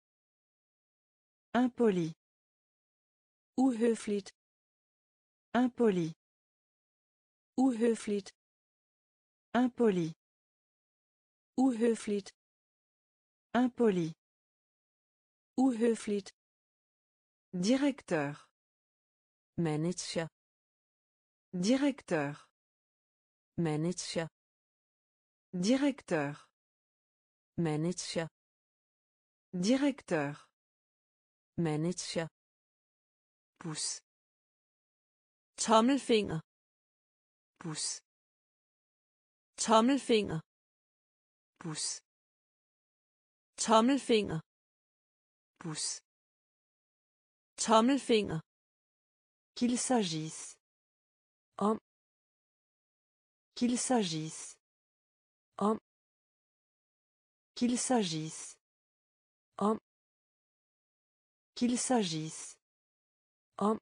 Impoli. Uhøfligt. Impoli. Uhøfligt. Impoli. Uhøfligt. Impoli. Uhøfligt. Directeur. Manager. Directeur. Manager. Directeur. Manager. Directeur. Manager. Pouce. Tommelfinger. Pouce. Tommelfinger. Pouce. Tommelfinger. Pouce. Tommelfinger. Qu'il s'agisse. Om. Qu'il s'agisse. Om. Qu'il s'agisse. Om. Qu'il s'agisse. Om.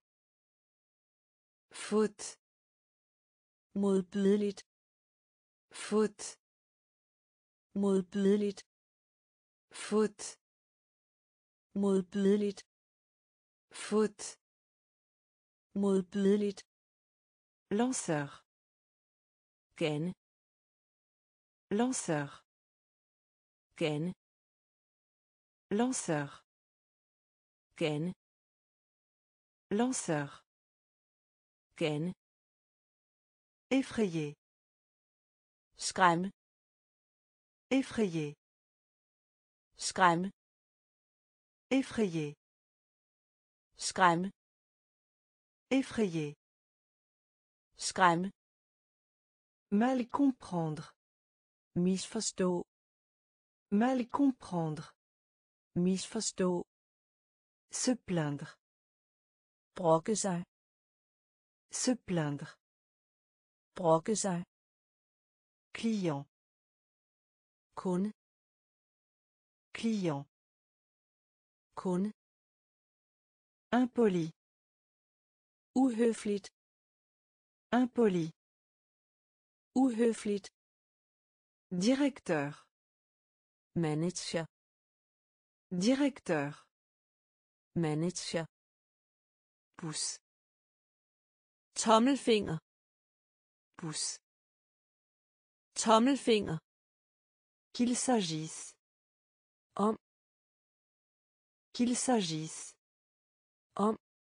Faute. Modbydeligt. Faute. Modbydeligt. Faute. Modbydeligt. Faute. Modbydeligt. Lanceur. Gane. Lanceur. Gane. Lanceur. Gane. Lanceur. Gane. Effrayé. Skræmme. Effrayé. Skræmme. Effrayé. Skræmme. Effrayé. Skræmme. Mal comprendre. Misforstå. Mal comprendre. Misforstå. Se plaindre. Brokke sig. Se plaindre. Brokke sig. Client. Kunde. Client. Kunde. Impoli. Uhøfligt. Impoli. Uhøfligt. Directeur. Manager. Directeur. Manager. Pouce. Tommelfinger. Pouce. Tommelfinger. Qu'il s'agisse. Om. Qu'il s'agisse. Om.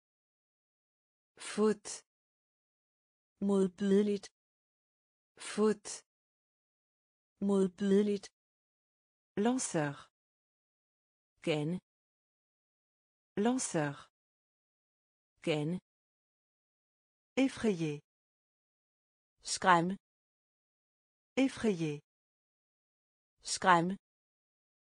Faute. Modbydeligt. Faute. Modbydeligt. Lanceur. Gane. Lanceur. Gane. Effrayé. Skræmme. Effrayé. Skræmme.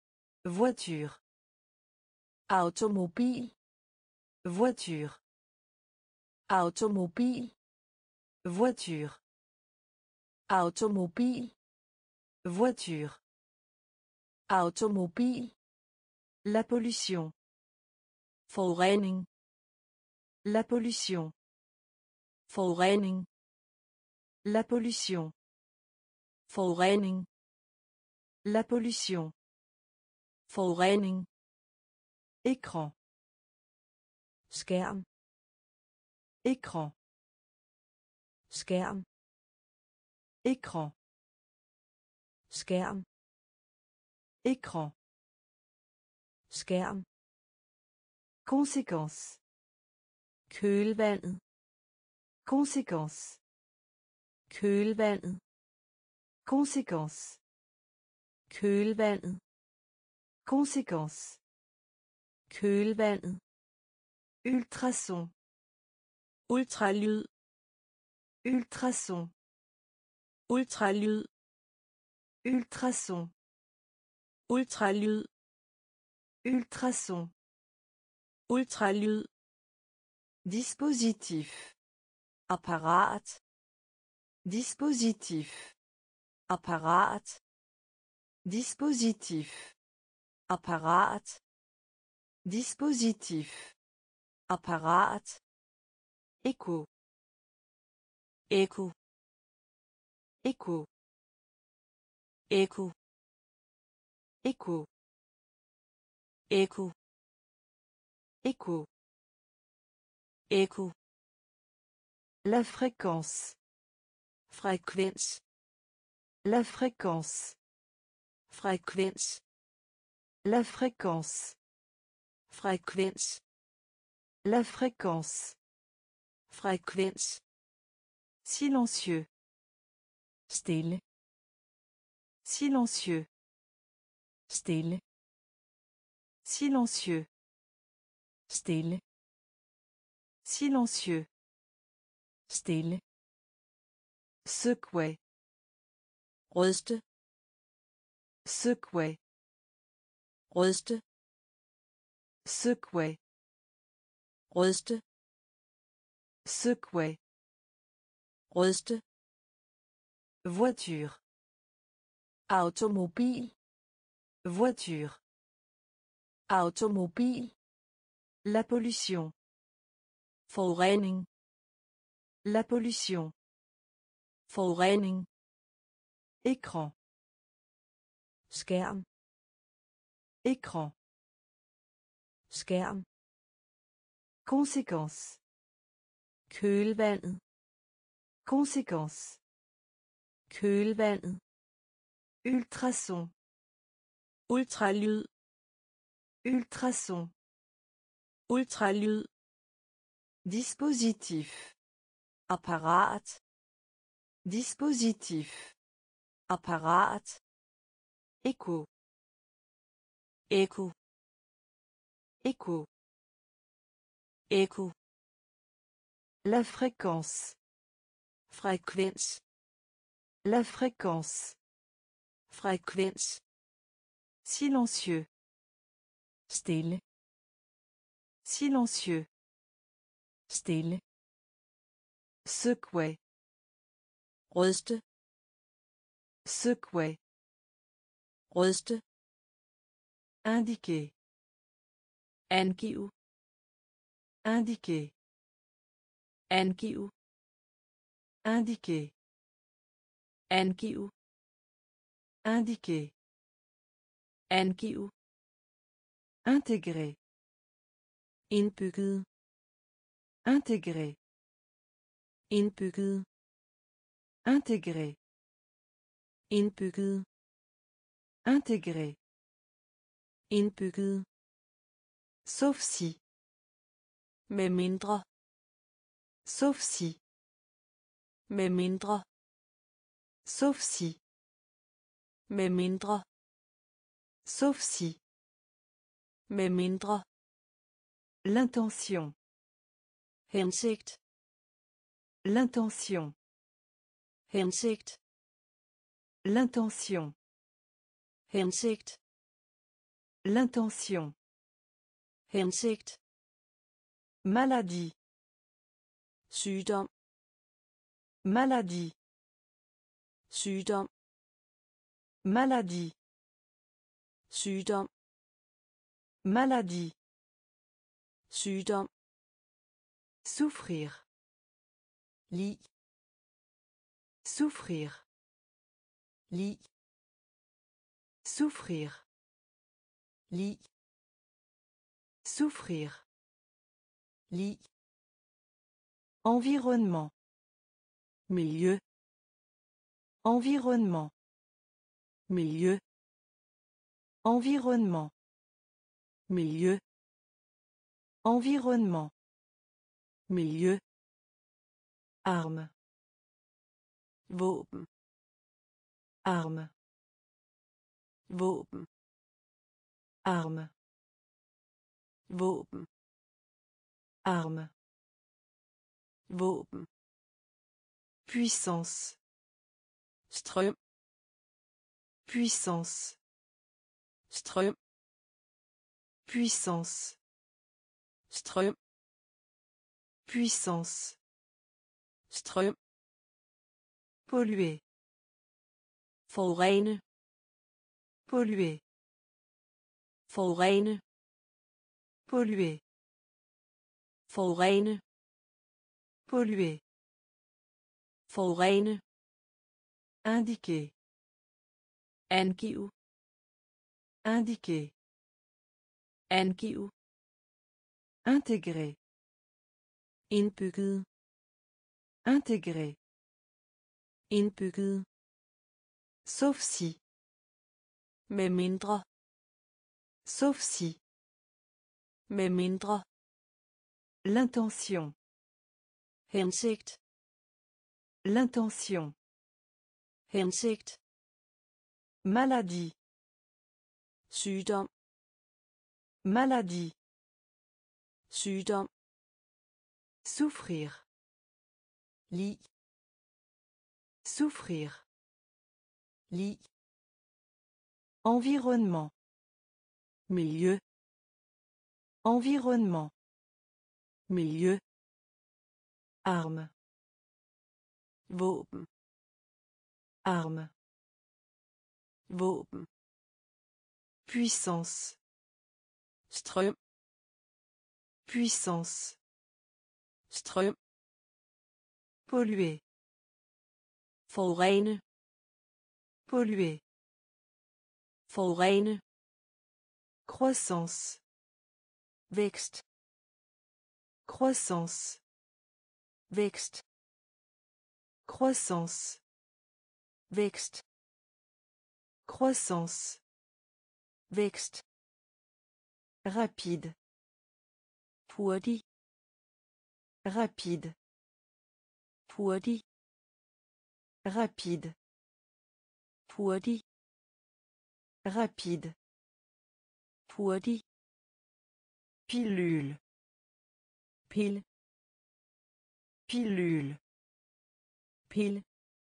Voiture. Automobil. Voiture. Automobil. Voiture. Automobil. Voiture. Automobil. La pollution. Forurening. La pollution. Forurening. La pollution. Forurening. La pollution. Forurening. Écran. Skærm. Écran. Skærm. Écran. Skærm. Écran. Skærm. Conséquence. Kølvandet. Conséquence. Kølvandet. Conséquence. Kølvandet. Conséquence. Kølvandet. Ultrason. Ultralyd. Ultrason. Ultralyd. Ultrason. Ultralyd. Ultrason. Ultralyd. Dispositif. Apparat. Dispositif. Apparat. Dispositif. Apparat. Dispositif. Apparat. Écho. Écho. Écho. Écho. Écho. Écho. Écho. Écho. La fréquence. Frekvens. La fréquence. Frekvens. La fréquence. Frekvens. La fréquence. Frekvens. Silencieux. Stille. Silencieux. Stille. Silencieux. Stille. Silencieux. Stille. Secouer. Ryste. Secouer. Ryste. Secouer. Ryste. Secouer. Ryste. Voiture. Automobil. Voiture. Automobil. La pollution. Forurening. La pollution. Forurening. Écran. Skærm. Écran. Skærm. Conséquence. Kølvandet. Conséquence. Kølvandet. Ultrason. Ultralyd. Ultrason. Ultralyd. Dispositif. Apparat. Dispositif. Apparat. Écho. Écho. Écho. Écho. La fréquence. Frekvens. La fréquence. Frekvens. Silencieux. Stille. Silencieux. Stille. Secouer. Ryste. Secouer. Ryste. Indiquer. Angiv. Indiquer. Angiv. Indiquer. Angiv. Indiquer. Angiv. Intégrer. Indbygget. Intégrer. Indbygget. Intégrer. Indbygget. Intégrer. Indbygget. Sauf si. Med mindre. Sauf si. Med mindre. Sauf si. Med mindre. Sauf si. Med mindre. L'intention. Hensigt. L'intention. Hensigt. L'intention. Hensigt. L'intention. Hensigt. Maladie. Sygdom. Maladie. Sygdom. Maladie. Sygdom. Maladie. Sygdom. Souffrir. Lig. Souffrir. Lig. Souffrir. Lig. Souffrir. Lig. Environnement. Milieu. Environnement. Milieu. Environnement. Milieu. Environnement. Milieu. Arme. Våben. Arme. Våben. Arme. Våben. Arme. Våben. Puissance. Strøm. Puissance. Strøm. Puissance. Strøm. Puissance. Strøm. Polluer. Forurene. Polluer. Forurene. Polluer. Forurene. Polluer. Forurene. Indiquer. Angiv. Indiquer. Angiv. Intégrer. Indbygget. Intégrer. Indbygget. Sauf si. Med mindre. Sauf si. Med mindre. L'intention. Hensigt. L'intention. Hensigt. Maladie. Sygdom. Maladie. Sygdom. Souffrir. Lig. Souffrir. Lig. Environnement. Milieu. Environnement. Milieu. Arme. Våben. Arme. Våben. Puissance. Strøm. Puissance. Strøm. Polluer. Forurene. Polluer. Forurene. Croissance. Vækst. Croissance. Vækst. Croissance. Vækst. Croissance. Vækst. Rapide. Hurtig. Rapide. Hurtig. Rapide. Hurtig. Rapide. Hurtig. Pilule. Pille. Pilule. Pille.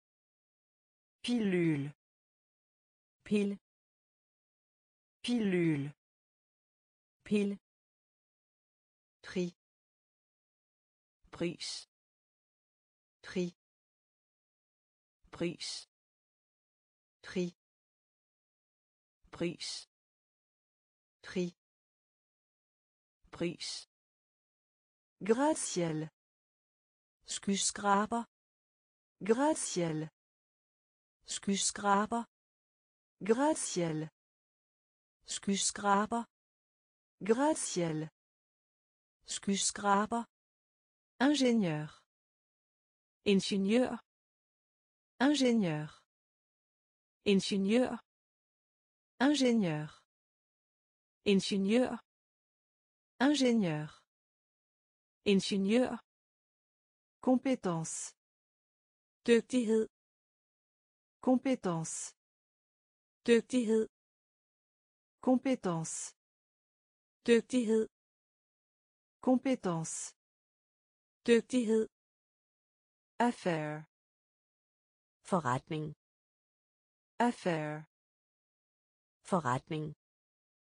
Pilule. Pille. Pilule. Pille. Prix. Pris. Prix. Pris. Prix. Pris. Prix. Pris. Gratte-ciel. Skyskraber. Gratte-ciel. Skyskraber. Gratte-ciel. Skyskraber. Gratte-ciel. Skyskraber. Ingénieur. Ingeniør. Ingénieur. Ingeniør. Ingénieur. Ingeniør. Ingénieur. Ingeniør. Compétence. Dygtighed. Compétence. Dygtighed. Compétence. Dygtighed. Compétence. Dygtighed. Affaire. Forretning. Affaire. Forretning.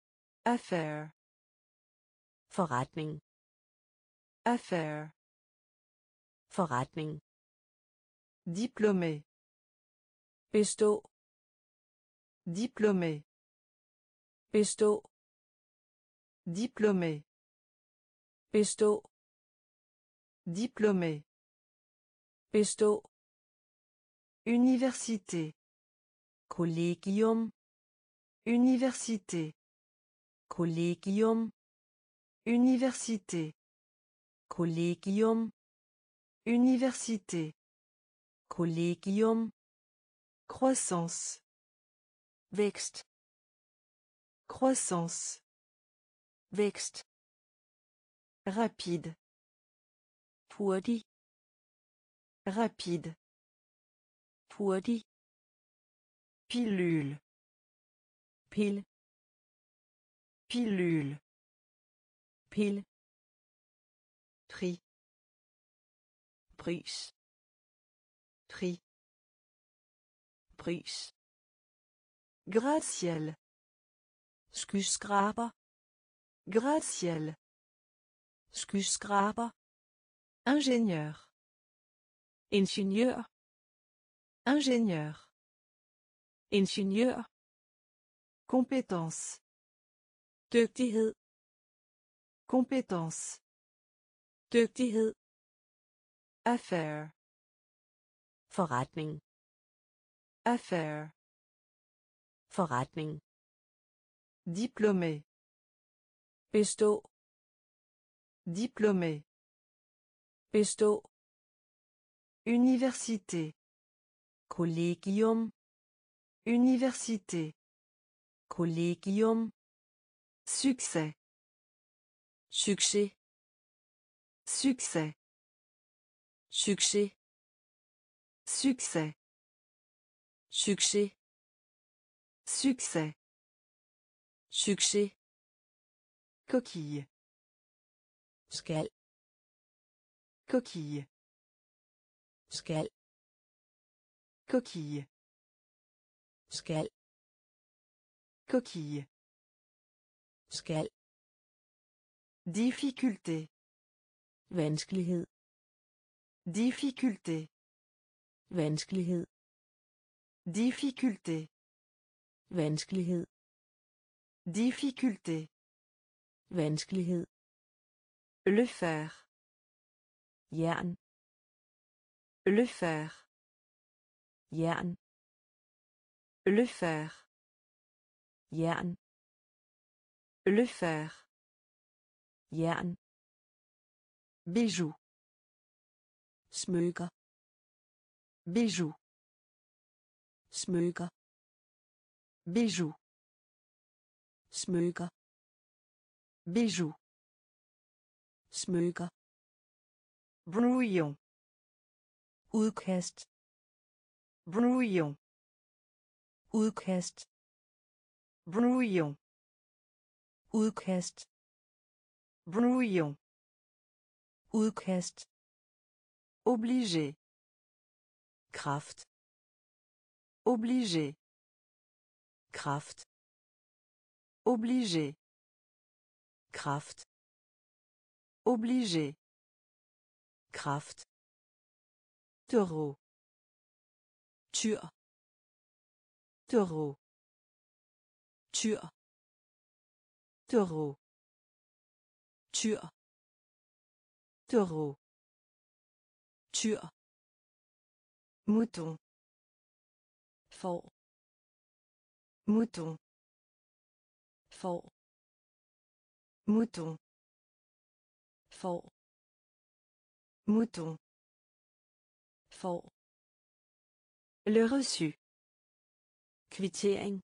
Affaire. Forretning. Affaire. Forretning. Diplômé. Bestå. Diplômé. Bestå. Diplômé. Bestå. Diplômé. Bestå. Université. Kollegium. Université. Kollegium. Université. Kollegium. Université. Kollegium. Croissance. Vækst. Croissance. Vækst. Rapide. Hurtig. Rapide. Hurtig. Pilule. Pille. Pilule. Pille. Prix. Pris. Prix. Pris. Gratte-ciel. Skyskraber. Gratte-ciel. Skyskraber. Ingénieur. Ingeniør. Ingénieur. Ingeniør. Compétence. Dygtighed. Compétence. Dygtighed. Affaire. Forretning. Affaire. Forretning. Diplômé. Bestå. Diplômé. Bestå. Université. Kollegium. Université. Kollegium. Succès. Succes. Succès. Succes. Succès. Succes. Succès. Succes. Coquille. Skal. Coquille. Skal. Coquille. Skal. Coquille. Skal. Difficulté. Vanskelighed. Difficulté. Vanskelighed. Difficulté. Vanskelighed. Difficulté. Vanskelighed. Le fer. Jern. Le fer. Jern. Le fer. Jern. Le fer. Jern. Bijou. Smykker. Bijou. Smykker. Bijou. Smykker. Bijou. Smykker. Brouillon. Udkast. Brouillon. Udkast. Brouillon. Udkast. Brouillon. Udkast. Obligé. Kraft. Obligé. Kraft. Obligé. Kraft. Obligé. Kraft. Taureau. Tyr. Taureau. Tyr. Taureau. Tyr. Taureau. Tyr. Mouton. Får. Mouton. Får. Mouton. Får. Mouton. Får. Le reçu. Kvittering.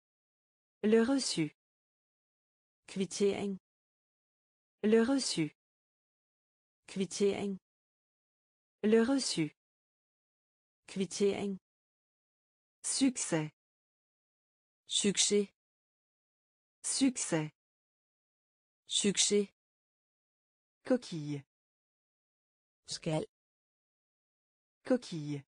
Le reçu. Kvittering. Le reçu. Kvittering. Le reçu. Kvittering. Succès. Succes. Succès. Succes. Coquille. Skal. Coquille.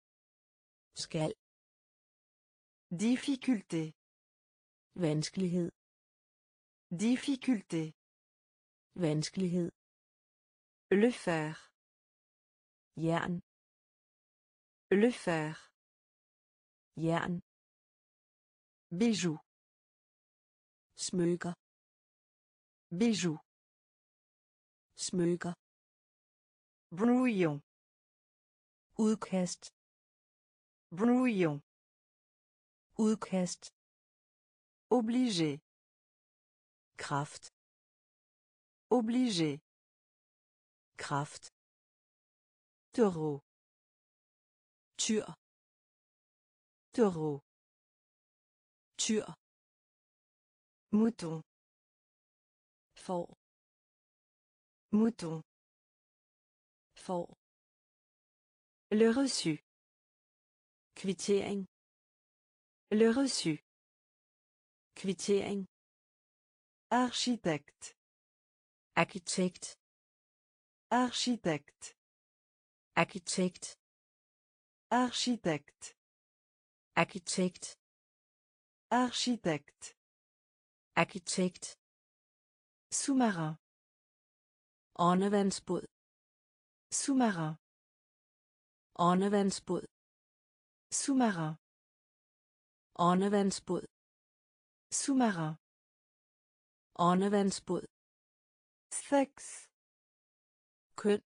Skal. Difficulté. Vanskelighed. Difficulté. Vanskelighed. Le fer. Jern. Le fer. Jern. Bijou. Smykker. Bijou. Smykker. Brouillon. Udkast. Brouillon. Udkast. Obligé. Kraft. Obligé. Kraft. Taureau. Tyr. Taureau. Tyr. Mouton. Får. Mouton. Får. Le reçu. Kvittering. Le reçu. Kvittering. Architecte. Arkitekt. Architecte. Arkitekt. Architecte. Arkitekt. Architecte. Arkitekt. Sous-marin. Åndevandsbåd. Sous-marin. Åndevandsbåd. Sous-marin. Åndevandsbåd. Sous-marin. Åndevandsbåd. Sexe. Køn.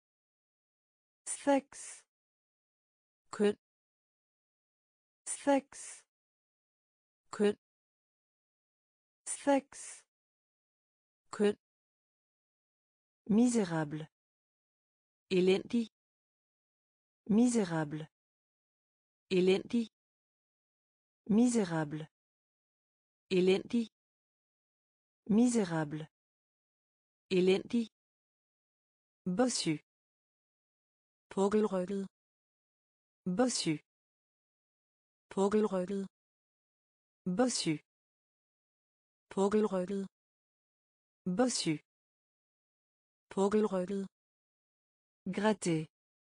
Sexe. Køn. Sexe. Køn. Sexe. Køn. Misérable. Elendig. Misérable. Elendig. Misérable. Elendig. Misérable. Elendig. Bossu. Pukkelrygget. Bossu. Pukkelrygget. Bossu. Pukkelrygget. Bossu. Pukkelrygget. Gratter.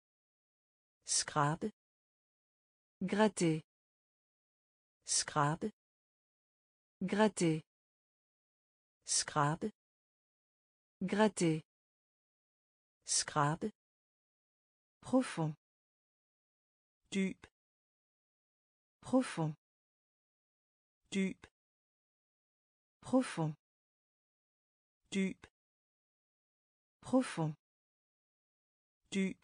Skrabe. Gratter. Skrabe. Gratter. Skrabe. Gratter. Skrabe. Profond. Dyb. Profond. Dyb. Profond. Dyb. Profond. Dyb.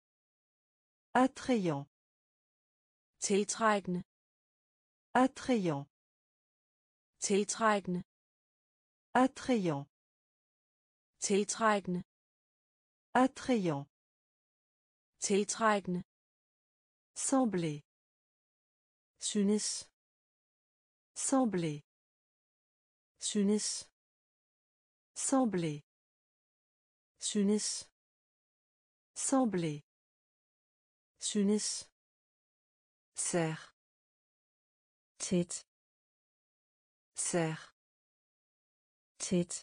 Attrayant. Tiltrækkende. Attrayant. Tiltrækkende. Attrayant. Tiltrækkende. Attrayant. Tiltrækkende. Sembler. Synes. Sembler. Synes. Sembler. Synes. Sembler. Synes. Serre. Tæt. Serre. Tæt.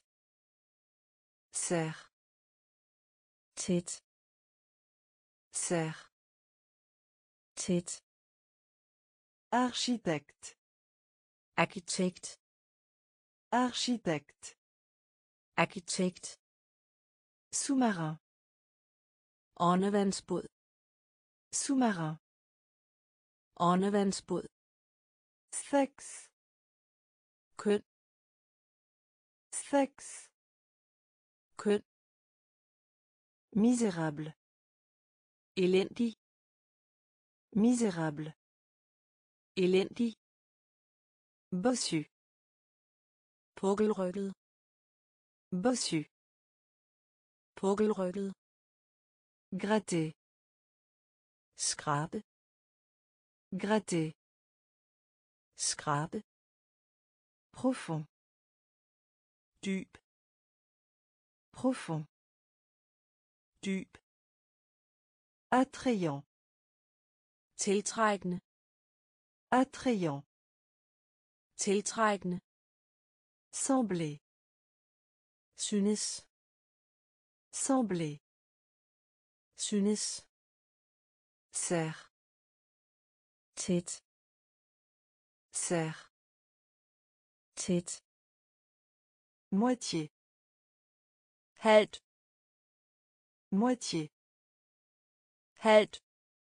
Serre. Tæt. Serre. Tæt. Architecte. Arkitekt. Architecte. Arkitekt. Sous-marin. Åndevandsbåd. Sous-marin. Åndevandsbåd. Sexe. Køn. Sexe. Køn. Misérable. Elendig. Misérable. Elendig. Bossu. Pukkelrygget. Bossu. Pukkelrygget. Gratter. Skrabe. Gratter. Skrabe. Profond. Dyb. Profond. Dyb. Attrayant. Tiltrækkende. Attrayant. Tiltrækkende. Sembler. Synes. Sembler. Synes. Serre. Tæt. Serre. Tæt. Moitié. halvt, Moitié. halvt,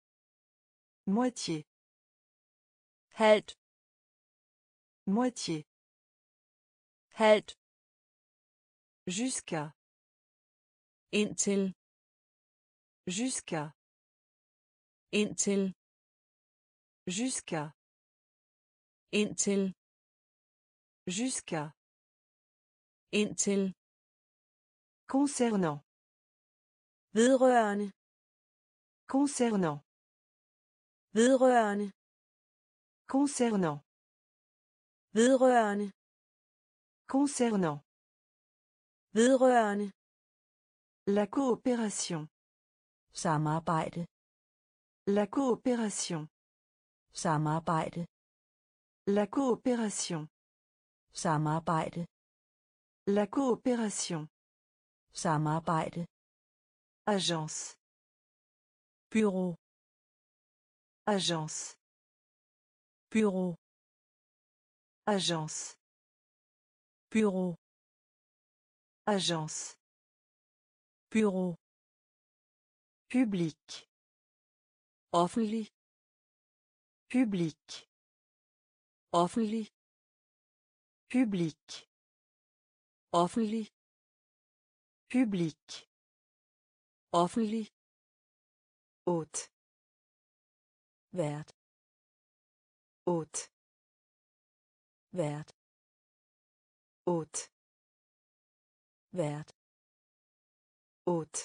Moitié. halvt, Moitié. halvt, Jusqu'à. indtil, Jusqu'à. indtil, Jusqu'à. indtil, Jusqu'à. indtil, Concernant. vedrørende, Concernant. vedrørende, Concernant. vedrørende, Concernant. vedrørende, La coopération. samarbejde, La coopération. samarbejde, La coopération. samarbejde, La coopération. samarbejde, Agence. bureau, Agence. bureau, Agence. bureau, Agence. bureau, Public. offentlig, Public. offentlig, Public. offentlig, Public. offentlig, Hôte. vært, Hôte. vært, Hôte. vært, Hôte.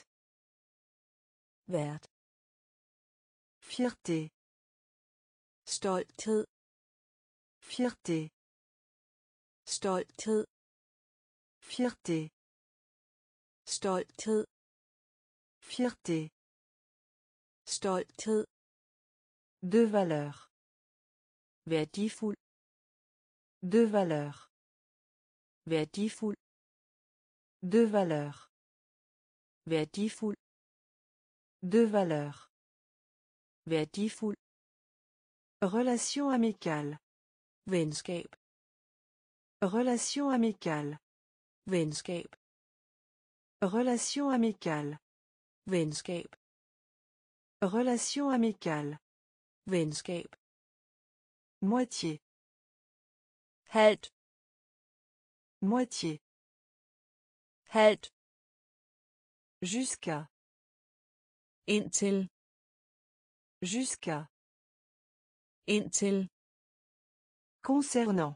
vært, Fierté. stolthed, Fierté. stolthed, Fierté. stolthed, Fierté. stolthed, De valeur. værdifuld, De valeur. værdifuld, De valeur. værdifuld, De valeur. værdifuld, Relation amicale. venskab, Relation amicale. venskab, Relation amicale. venskab, Relation amicale. venskab, Moitié. halvt, Moitié. halvt, Jusqu'à. indtil, Jusqu'à. indtil, Concernant.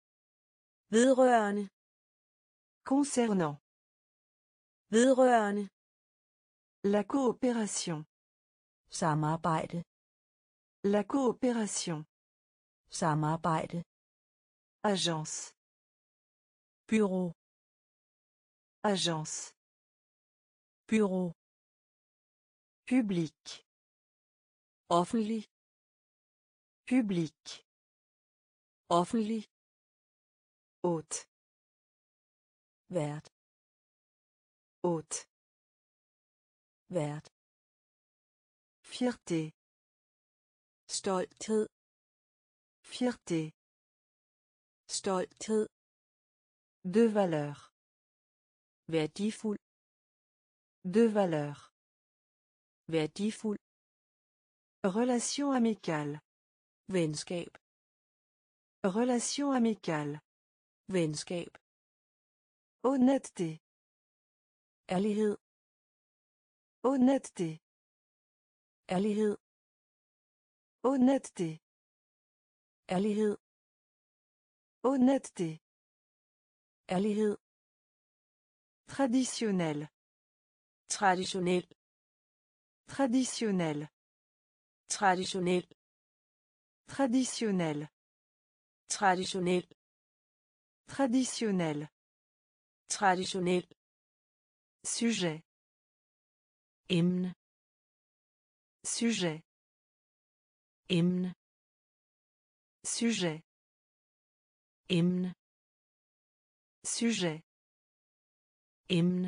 vedrørende, Concernant. vedrørende, La coopération. samarbejde, La coopération. samarbejde, Agence. bureau, Agence. bureau, Public. offentlig, Public. offentlig, Hôte. vært, Hôte. vært, Fierté. stolthed, Fierté. stolthed, De valeur. værdifuld, De valeur. værdifuld, Relation amicale. venskab, Relation amicale. venskab, Honnêteté. ærlighed, Honnêteté. ærlighed, Honnêteté. ærlighed, Honnêteté. ærlighed, Traditionnel. traditionel, Traditionnel. traditionel, Traditionnel. traditionel, Traditionnel. traditionel, Sujet. emne, Sujet. emne, Sujet. emne, Sujet. emne,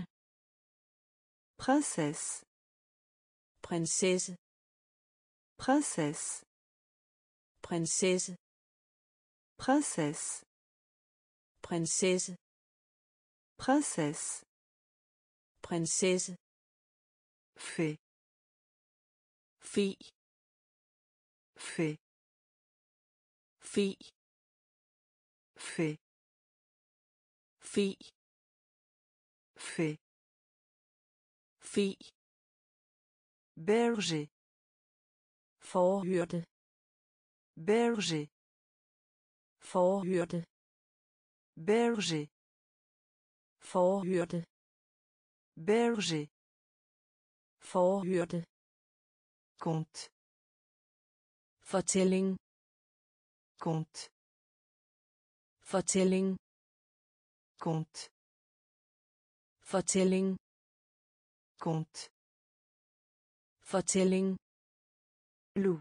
Princesse. prinsesse, Princesse. prinsesse, Princesse. prinsesse, Princesse. Prinsesse. Fée. Fi. Fée. Fi. Fée. Fi. Fée. Fi. Berger. Forhyrde. Berger. Forhyrde. Berger. Forhyrde. Berger. Forhyrde. Conte. Fortælling. Conte. Fortælling. Conte. Fortælling. Conte. Fortælling. Loup.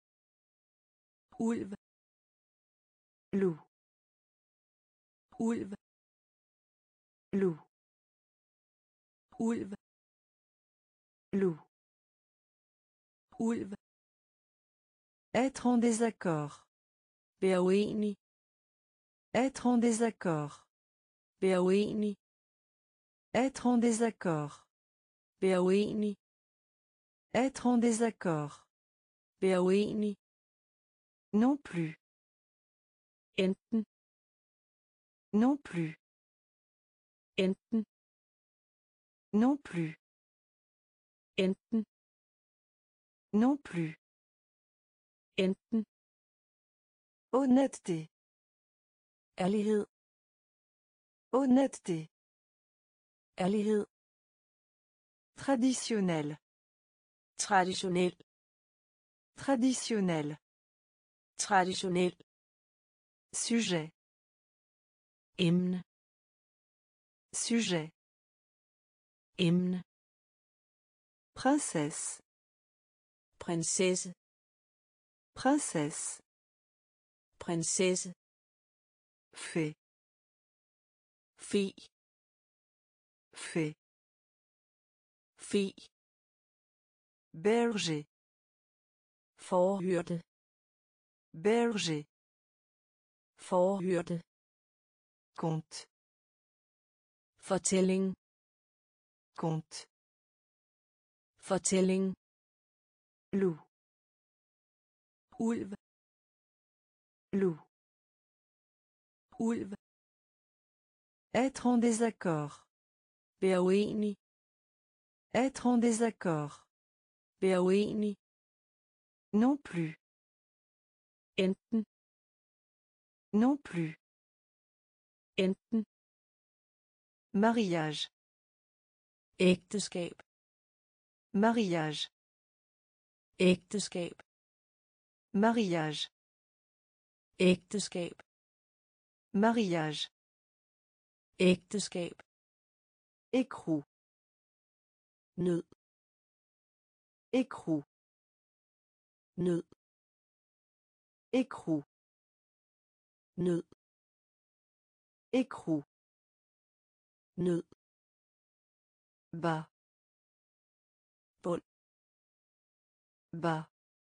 Ulv. Loup. Ulv. Loup. Ulv. Loup. Ulv. Être en désaccord. Være uenig. Être en désaccord. Være uenig. Être en désaccord. Være uenig. Être en désaccord. Være uenig. Non plus. Enten. Non plus. Enten. Non plus. Enten. Non plus. Enten. Honnêteté. Ærlighed. Honnêteté. Ærlighed. Traditionnel. Traditionel. Traditionnel. Traditionel. Sujet. Emne. Sujet. Emne. Princesse. Prinsesse. Princesse. Prinsesse. Fée. Fi. Fée. Fi. Berger. Forhyrde. Berger. Forhyrde. Conte. Fortælling. Conte. Fortælling. Loup. Ulv. Loup. Ulv. Être en désaccord. Være uenig. Être en désaccord. Være uenig. Non plus. Enten. Non plus. Enten. Mariage. Ægteskab. Mariage. Ægteskab. Mariage. Ægteskab. Mariage. Ægteskab. Écrou. Nød. Écrou. Nød. Écrou. Nød. Écrou. Nød. Bas. Bund. Bas.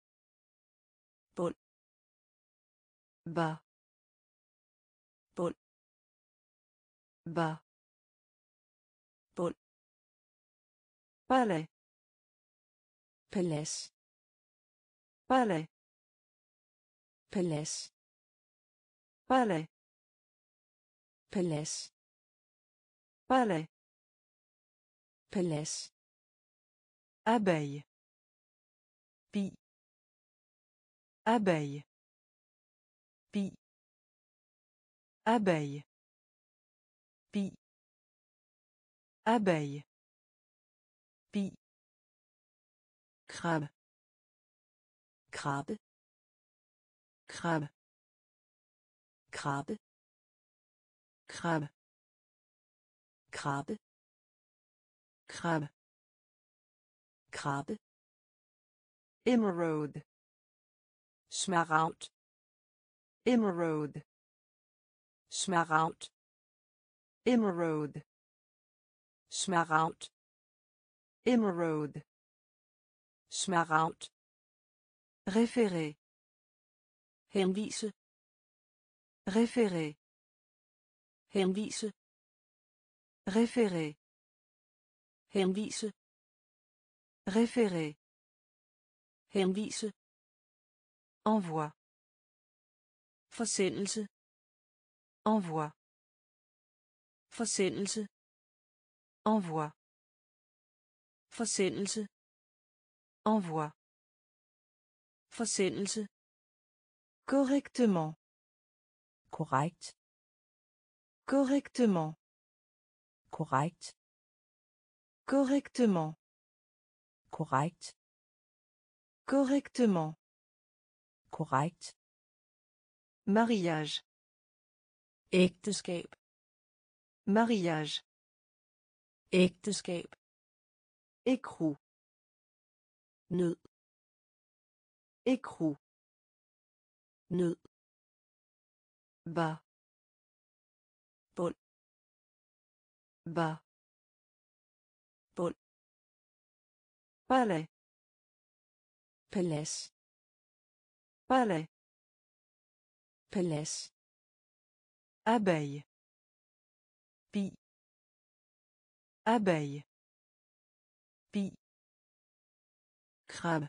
Bund. Bas. Bund. Bas. Bund. Palais. Palads. Palais. Palads. Palais. Palads. Palais. Palads. Abeille. Bi. Abeille. Bi. Abeille. Bi. Abeille. Bi. Crabe. Krabbe. Crabe. Krabbe. Crabe. Krabbe. Crabe. Krabbe. Emerald. Smaragd. Emerald. Smaragd. Emerald. Smaragd. Emerald. Smaragd. Référer. Henvise. Référer. Henvise. Référer. Henvise. Référer. Henvise. Envoi. Forsendelse. Envoi. Forsendelse. Envoi. Forsendelse. Envoi. Forsendelse. Correctement. Korrekt. Correctement. Korrekt. Correctement. Korrekt. Correctement. Korrekt. Mariage. Ægteskab. Mariage. Ægteskab. Écrou. Nød. Écrou. Nød. Bas. Bund. Bas. Bund. Palais. Palads. Palais. Palads. Abeille. Bi. Abeille. Bi. Crabe.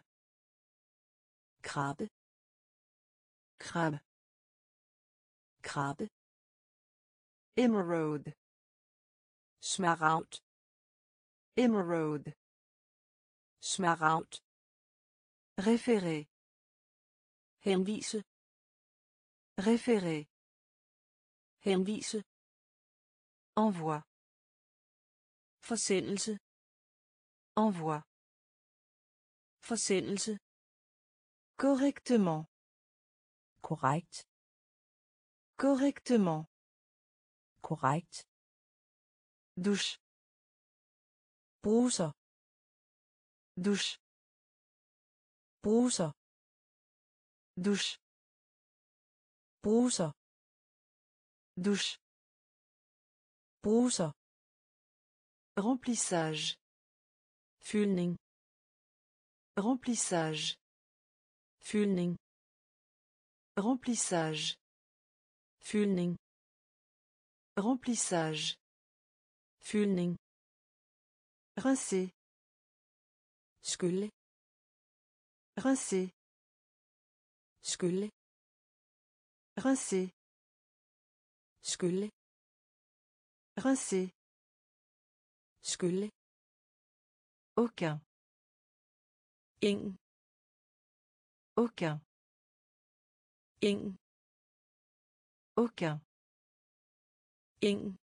Krabbe. Crabe. Krabbe. Émeraude. Smaragd. Émeraude. Smaragd. Référer. Henvise. Référer. Henvise. Envoi. Forsendelse. Envoi. Forsendelse. Correctement. Korrekt. Correctement. Korrekt. Douche. Bruser. Douche. Bruser. Douche. Bruser. Douche. Bruser. Remplissage. Fyldning. Remplissage. Fyldning. Remplissage. Fyldning. Remplissage. Fyldning. Rincer. Skylle. Rincer. Skylle. Rincer. Skylle. Rincer. Skylle. Aucun. Ingen. Aucun. Ingen. Aucun. Ingen.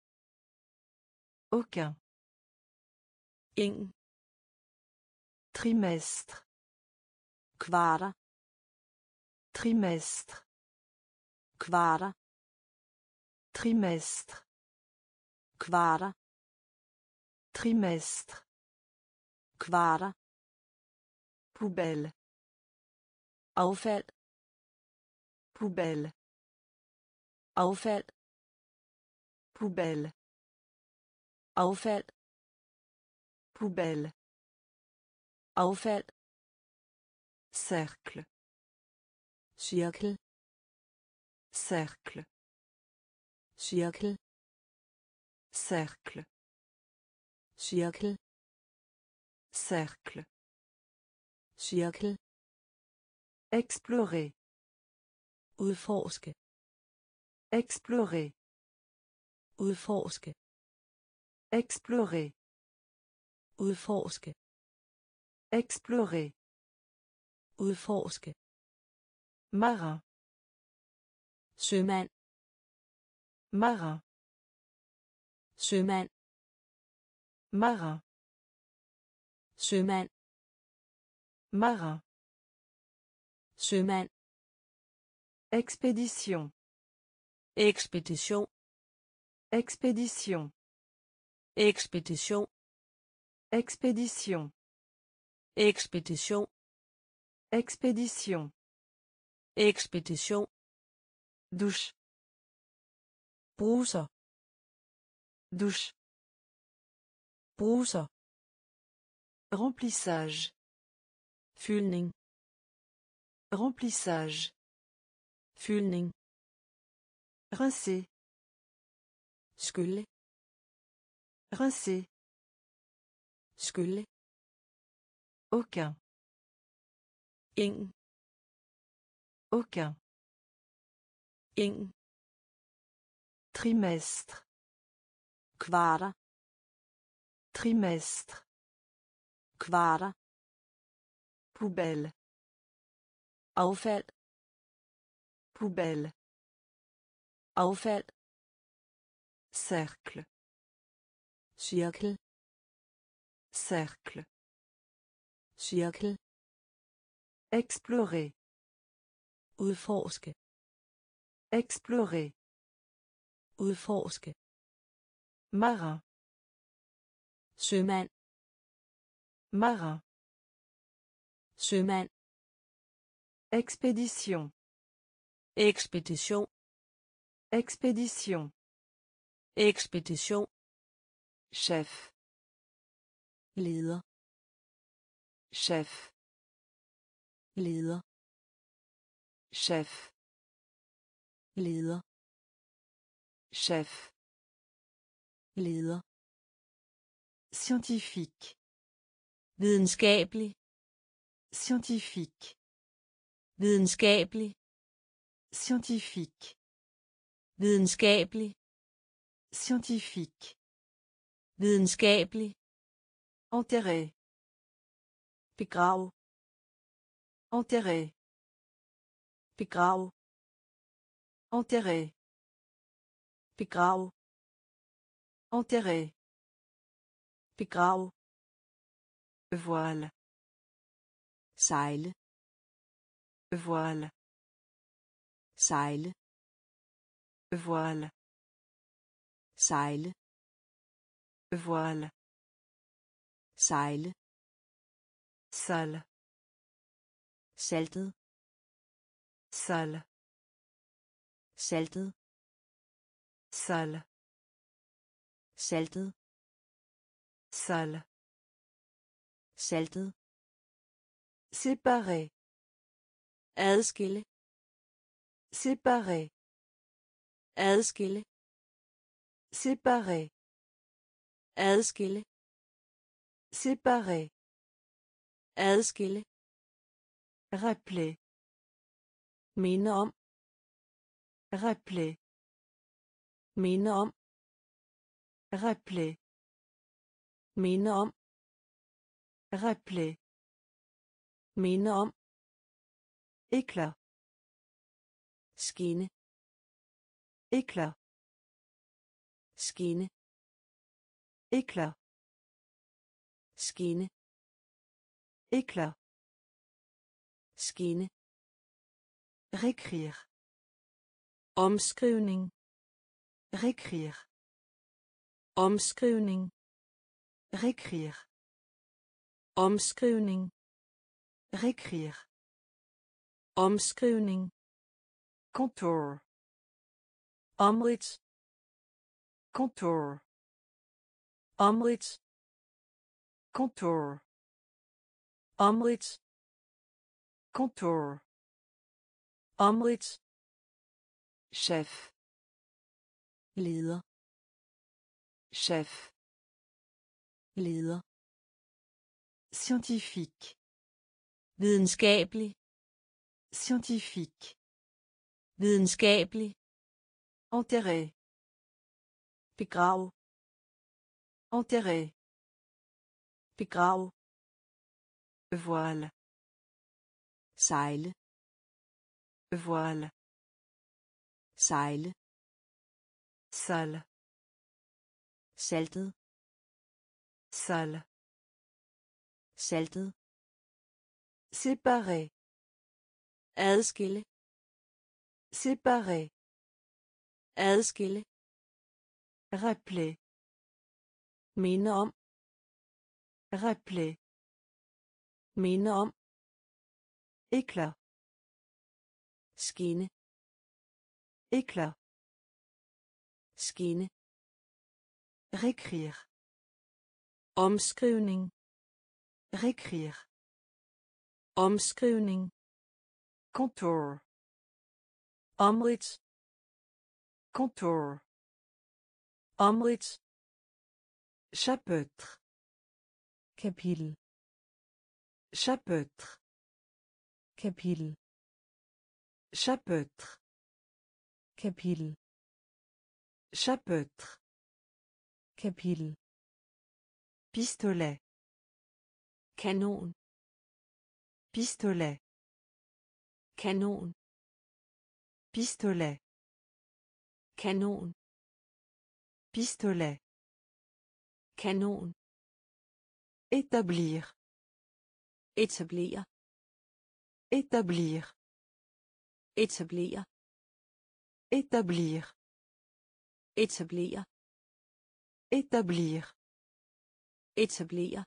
Aucun. Ingen. Trimestre. Kvarter. Trimestre. Kvarter. Trimestre. Kvarter. Trimestre. Kvarter. Poubelle. Affald. Poubelle. Affald. Poubelle. Affald. Poubelle. Affald. Cercle. Cirkel. Cercle. Cirkel. Cercle. Cirkel. Cercle. Cirkel. Explorer. Udforske. Explorer. Udforske. Explorer. Udforske. Explorer. Udforske. Marin. Sømand. Marin. Sømand. Marin. Sømand. Marin. Sømand. Expédition. Ekspedition. Expédition. Ekspedition. Expédition. Ekspedition. Expédition. Ekspedition. Douche. Bruser. Douche. Bruser. Remplissage. Fyldning. Remplissage. Fyldning. Rincer. Skylle. Rincer. Skylle. Aucun. Ingen. Aucun. Ingen. Trimestre. Kvarter. Trimestre. Kvarter. Poubelle. Affald. Poubelle. Affald. Cercle. Cirkel. Cercle. Cirkel. Explorer. Udforske. Explorer. Udforske. Marin. Sømand. Marin. Sømand. Expédition. Ekspedition. Expédition. Ekspedition. Chef. Leder. Chef. Leder. Chef. Leder. Chef. Leder. Scientifique. Videnskabelig. Scientifique. Videnskabelig. Scientifique. Videnskabelig. Scientifique. Videnskabelig. Enterrer. Begrav. Enterrer. Begrav. Enterrer. Begrav. Enterrer. Begrav. Voile. Sejle. Voile. Sejle. Voile. Sejle. Voile. Sejle. Salle. Saltet. Salle. Saltet. Salle. Saltet. Salle. Saltet. Séparer. Adskille. Séparer. Adskille. Séparer. Adskille. Séparer. Adskille. Rappeler. Minde om. Rappeler. Minde om. Rappeler. Minde om. Rappeler. Minde om. Éclat. Skinne. Éclat. Skinne. Éclat. Skinne. Éclat. Skinne. Réécrire. Omskrivning. Réécrire. Omskrivning. Réécrire. Omskrivning. Réécrire. Omskrivning. Contour. Omrids. Contour. Omrids. Contour. Omrids. Contour. Omrids. Chef. Leder. Chef. Leder. Scientifique. Videnskabelig. Scientifique. Videnskabelig. Enterrer. Begrav. Enterrer. Begrav. Voile. Sejle. Voile. Sejle. Salle. Saltet. Salle. Saltet. Séparer. Adskille. Séparer. Adskille. Rappeler. Minde om. Rappeler. Minde om. Éclat. Skinne. Éclat. Skinne. Réécrire. Omskrivning. Réécrire. Omskrivning. Contour. Omrids. Contour. Omrids. Chapitre. kapitel, Chapitre. kapitel, Chapitre. kapitel, Chapitre. kapitel, Pistolet. kanon, Pistolet. kanon, Pistolet. kanon, Pistolet. kanon, Établir. etablere, Établir. etablere, Établir. etablere, Établir. etablere,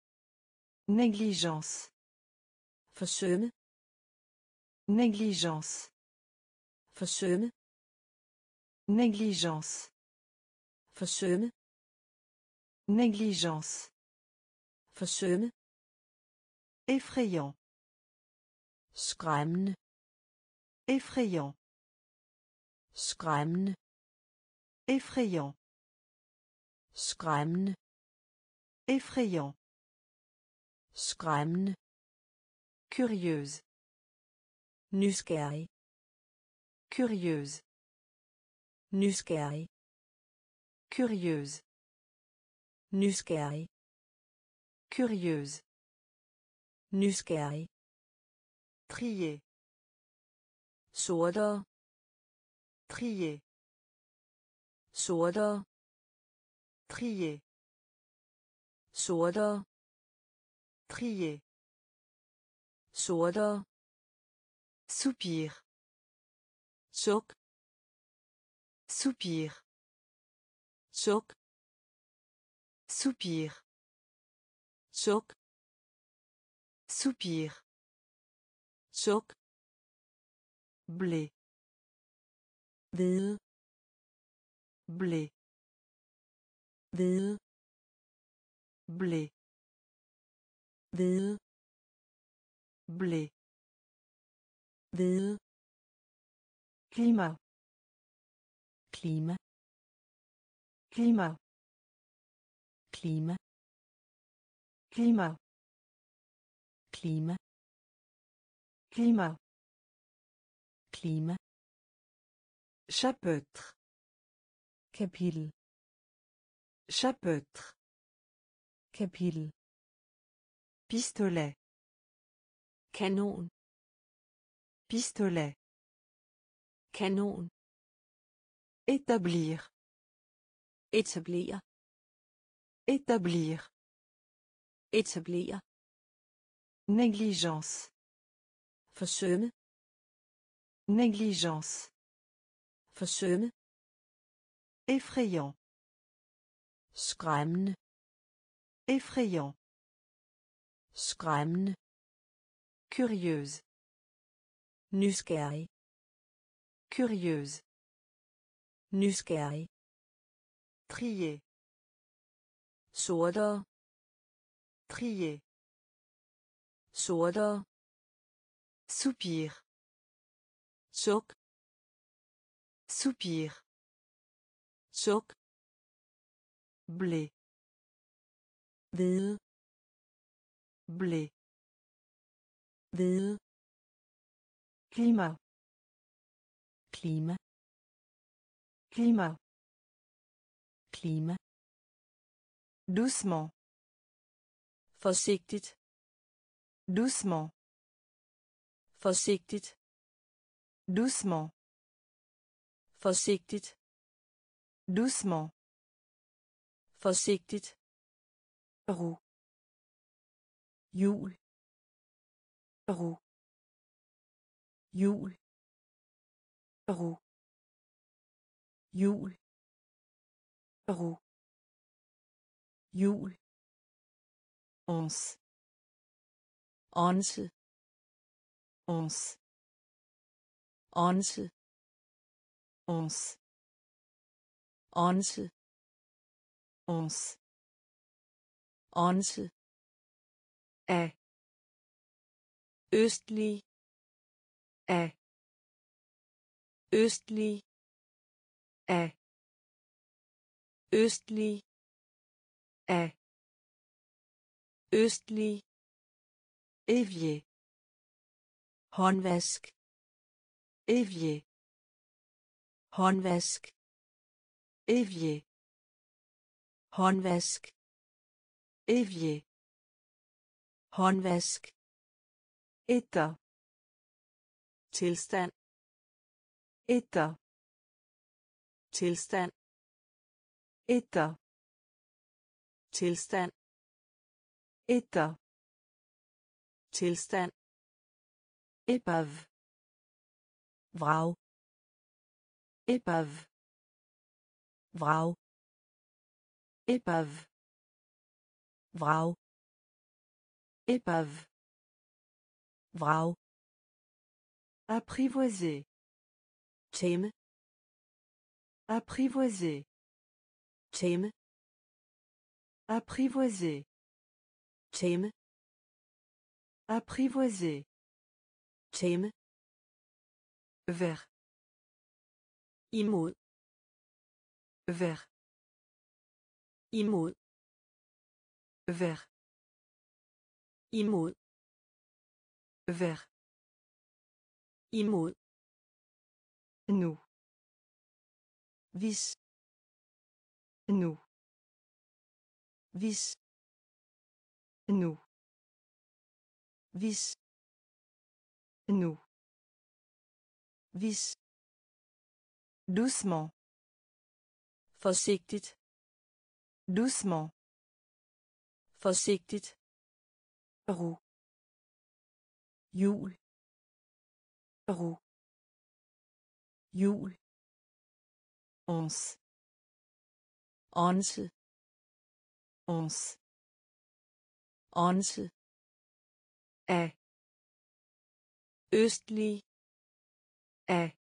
Négligence. forsømme, Négligence. forsømme, Négligence. forsømme, Négligence. forsømme, Effrayant. skræmmende, Effrayant. skræmmende, Effrayant. skræmmende, Effrayant. skræmmende, Curieuse. nysgerrig, Curieuse. nysgerrig, Curieuse. nysgerrig, Curieuse. nysgerrig, Trier. sortere, Trier. sortere, Trier. sortere, Trier. sortere, Soupir. suk, Soupir. suk, Soupir. suk, Soupir. suk, Blé. hvide, Blé. hvide, Blé. hvide, Blé. hvide, Climat. klima, Climat. klima, Climat. klima, Climat. klima, Chapitre. kapitel, Chapitre. kapitel, Pistolet. kanon, Pistolet. kanon, Établir. etablere, Établir. etablere, Négligence. forsømme, Négligence. forsømme, Effrayant. skræmmende, Effrayant. skræmmende, Curieuse. nysgerrig, Curieuse. nysgerrig, Trier. sortere, Trier. sortere, Soupir. suk, Soupir. suk, Blé. hvide, Blé. hvide, Climat. klima, Climat. klima, Doucement. forsigtigt, Doucement. forsigtigt, Doucement. forsigtigt, Doucement. forsigtigt, Roue. hjul, Roue. hjul, Roue. hjul, Roue. hjul, Once. onse, Once. onse, Once. onse, Once. onse, Est. østlig, Est. østlig, Est. østlig, Est. Østlig. Évier. Håndvask. Évier. Håndvask. Évier. Håndvask. Évier. Håndvask. État. Tilstand. État. Tilstand. État. Tilstand. État. Tilstand. Épave. Vrag. Épave. Vrag. Épave. Vrag. Épave. Vrag. Apprivoiser. Tæmme. Apprivoiser. Tæmme. Apprivoiser. Tæmme. Apprivoiser. Tæmme. Vert. Imod. Vert. Imod. Vert. Imod. Vert. Imod. Nous. Hvis. Nous. Hvis. Nous. Hvis. Nous. Hvis. Doucement. Forsigtigt. Doucement. Forsigtigt. Roue. Hjul. Roue. Hjul. Once. Once. Once. Once. Est. Østlig. Est.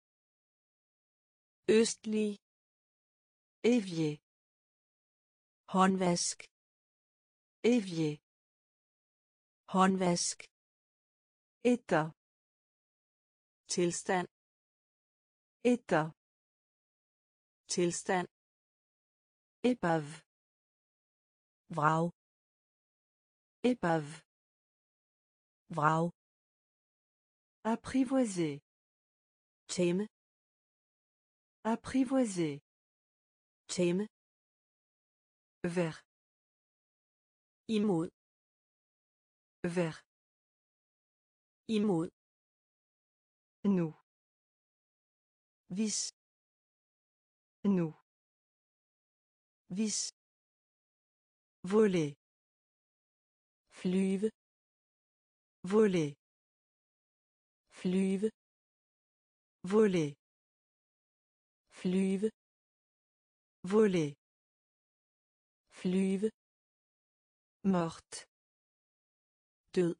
Østlig. Évier. Håndvask. Évier. Håndvask. État. Tilstand. État. Tilstand. Épave. Vrag. Épave. Vrag. Apprivoiser. Tæmme. Apprivoiser. Tæmme. Vert. Imod. Vert. Imod. Nous. Hvis. Nous. Hvis. Voler. Flyve. Voler. Flyve. Voler. Flyve. Voler. Flyve. Morte. Død.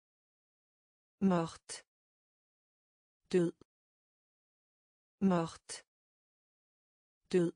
Morte. Død. Morte. Død.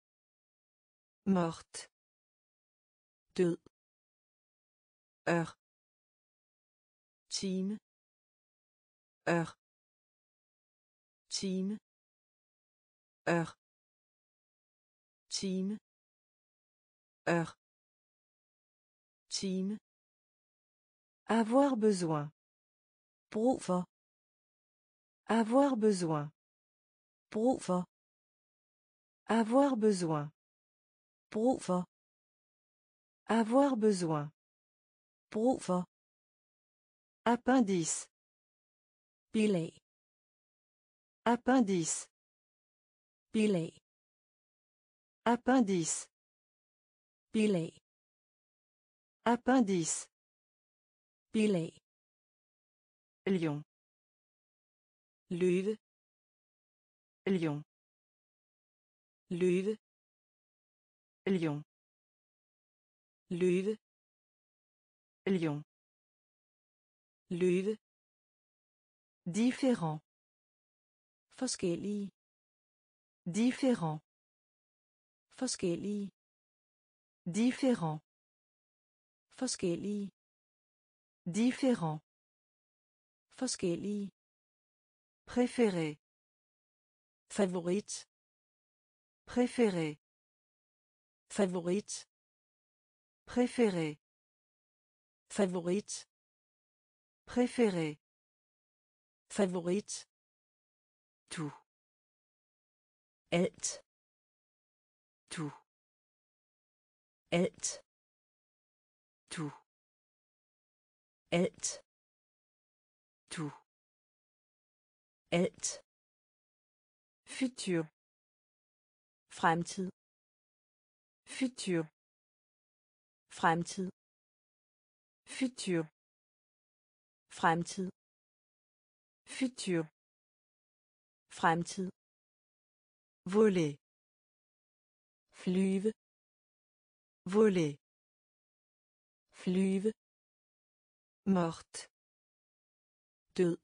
Morte. Død. Heure. Time. Heure. Time. Heure. Time. Heure. Time. Avoir besoin. Brug for. Avoir besoin. Brug for. Avoir besoin. Brug for. Avoir besoin. Brug for. Appendice. Bilag. Appendice. Bilag. Appendice. Bilag. Appendice. Bilag. Lion. Løve. Lion. Løve. Lion. Løve. Lion. Løve. Différent. Forskellige. Différent. Forskellige. Différent. Forskellige. Différent. Forskellige. Préféré. Favorit. Préféré. Favorit. Préféré. Favorit. Préféré. Favorit. Tout. Alt. Tout. Alt. Tout. Alt. Tout. Alt. Futur. Fremtid. Futur. Fremtid. Futur. Fremtid. Futur. Fremtid. Voler. Flyve. Voler. Flyve. Morte. Død.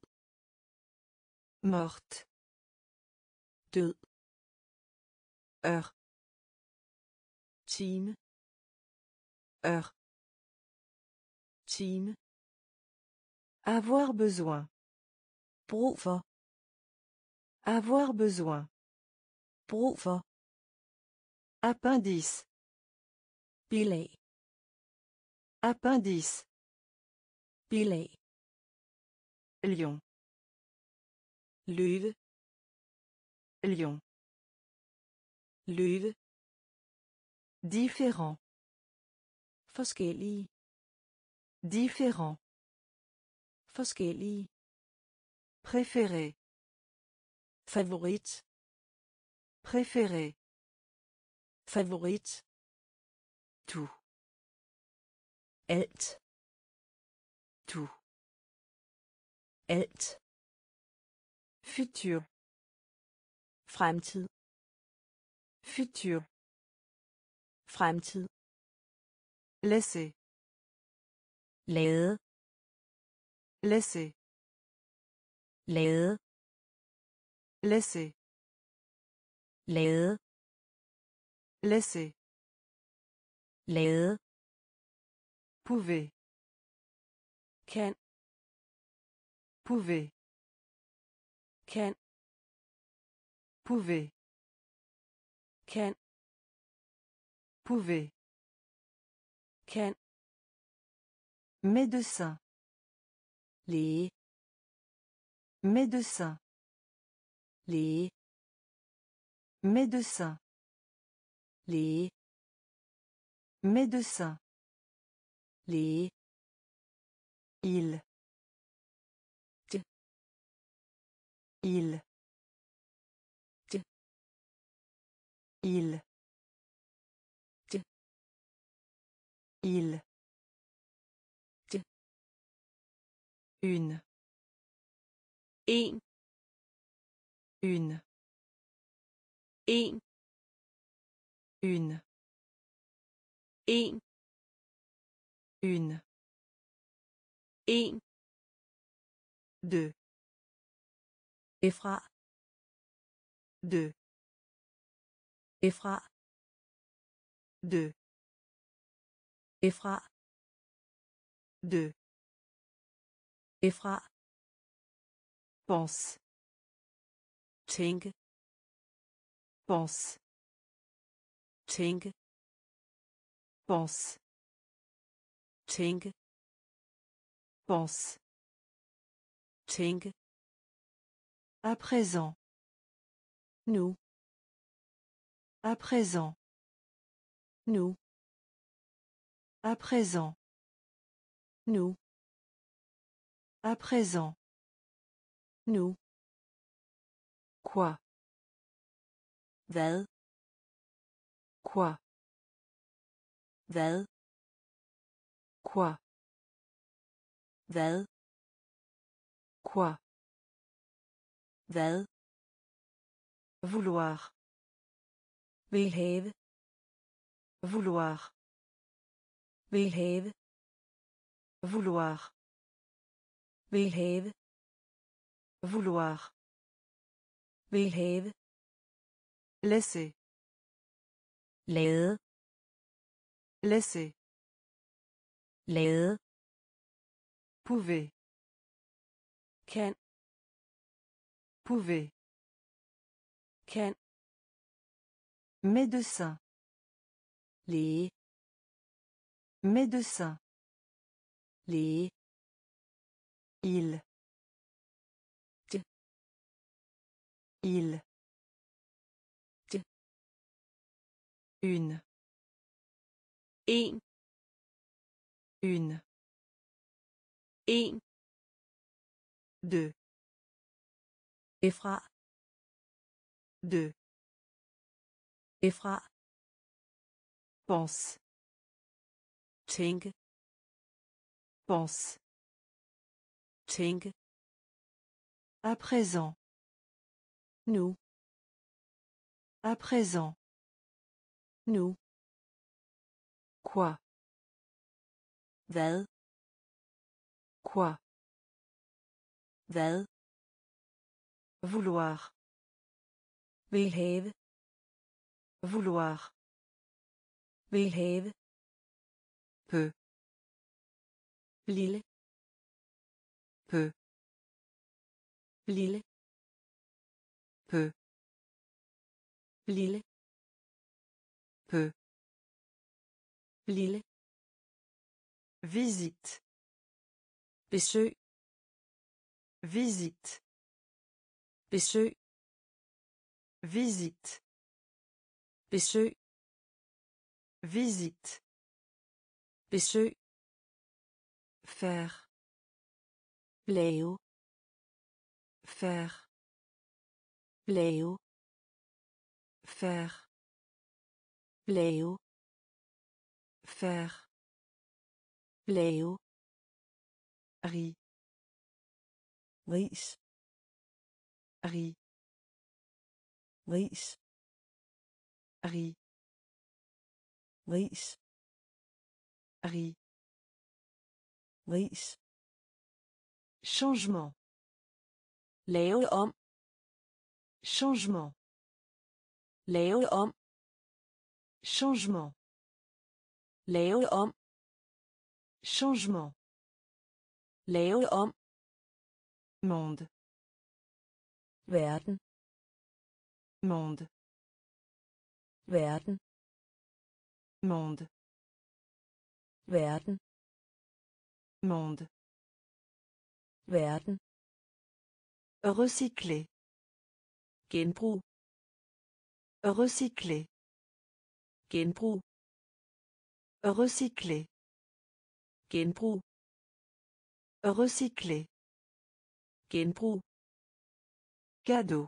Morte. Død. Heure. Time. Heure. Time. Avoir besoin. Brug for. Avoir besoin. Brug for. Appendice. Bilag. Appendice. Bilag. Lion. Løve. Lion. Løve. Différent. Forskellige. Différent. Forskellige. Préféré. Favorit. Préféré. Favorit. Tout. Alt. Tout. Alt. Futur. Fremtid. Futur. Fremtid. Laisser. Lade. Laisser. Lade. Laisser. Lade. Laisser. Lade. Pouvez. Kan. Pouvez. Kan. Pouvez. Kan. Pouvez. Kan. Médecin. Læge. Médecin. Læge. Médecin. Læge. Médecin. Læge. Il. De. Il. De. Il. De. Il. De. Une. En. Une. En. Une. En. Une. En. Deux. Efra. Deux. Efra. Deux. Efra. Deux. Efra. Pense. Tænke. Pense. Tænke. Pense. Tænke. Pense. Tænke. À présent. Nu. À présent. Nu. À présent. Nu. À présent. Nu. Quoi? Hvad? Quoi? Hvad? Quoi? Hvad? Quoi? Hvad? Vouloir. Vil have. Vouloir. Vil have. Vouloir. Vil have. Vouloir. Vil have. Laisser. Lade. Laisser. Lade. Pouvez. Kan. Pouvez. Kan. Médecin. Læge. Médecin. Læge. Il. De. Il. De. Une. En. Une. En. Deux. Ifra. Deux. Ifra. Pense. Tænke. Pense. Tænke. À présent. Nu. À présent. Nu. Quoi? Hvad? Quoi? Hvad? Vouloir. Vil have. Vouloir. Vil have. Peu. Lille. Peu. Lille. Peu. Lille. Peu. Lille. Visite. Besøg. Visite. Besøg. Visite. Besøg. Visite. Besøg. Faire. Lave. Faire. Lave. Faire. Lave. Faire. Lave. Riz. Ris. Riz. Ris. Riz. Ris. Riz. Ris. Changement. Lave om. Changement. Lave om. Changement. Lave om. Changement. Lave om. Monde. Verden. Monde. Verden. Monde. Verden. Monde. Verden. Recycler. Genbrug. Recycler. Genbrug. Recycler. Genbrug. Recycler. Genbrug. Cadeau.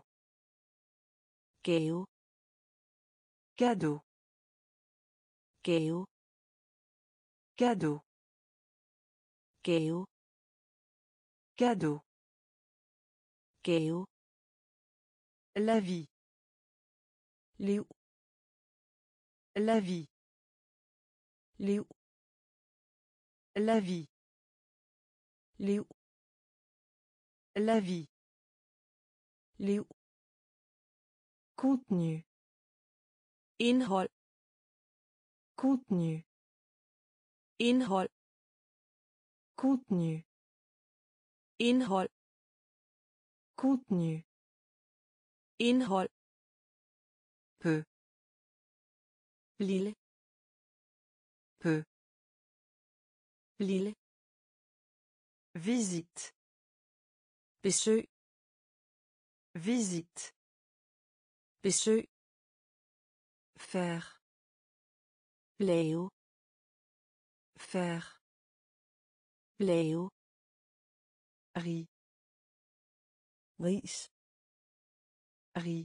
Gave. Cadeau. Gave. Cadeau. Gave. Cadeau. Gave. La vie. Liv. La vie. Liv. La vie. Liv. La vie. Liv. Contenu. Indhold. Contenu. Indhold. Contenu. Indhold. Contenu. Indhold. Peu. Lille. Peu. Lille. Visite. Besøg. Visite. Besøg. Faire. Lave. Faire. Lave. Riz. Ris. Riz.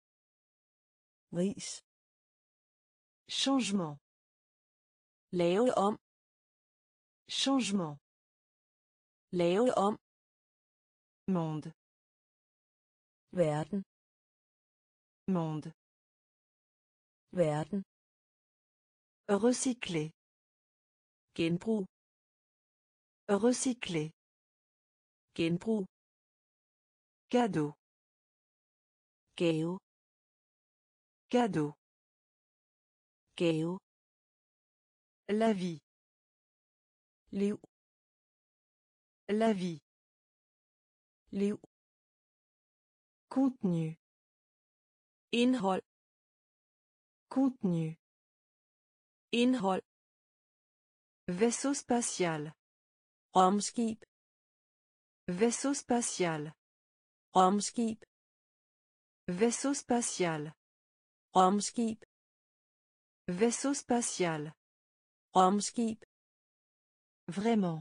Ris. Changement. Lave om. Changement. Lave om. Monde. Verden. Monde. Verden. Recycler. Genbrug. Recycler. Genbrug. Cadeau. Gave. Cadeau. Gave. La vie. Liv. La vie. Liv. Contenu. Indhold. Contenu. Indhold. Vaisseau spatial. Rumskib. Vaisseau spatial. Rumskib. Vaisseau spatial. Rumskib. Vaisseau spatial. Rumskib. Vraiment.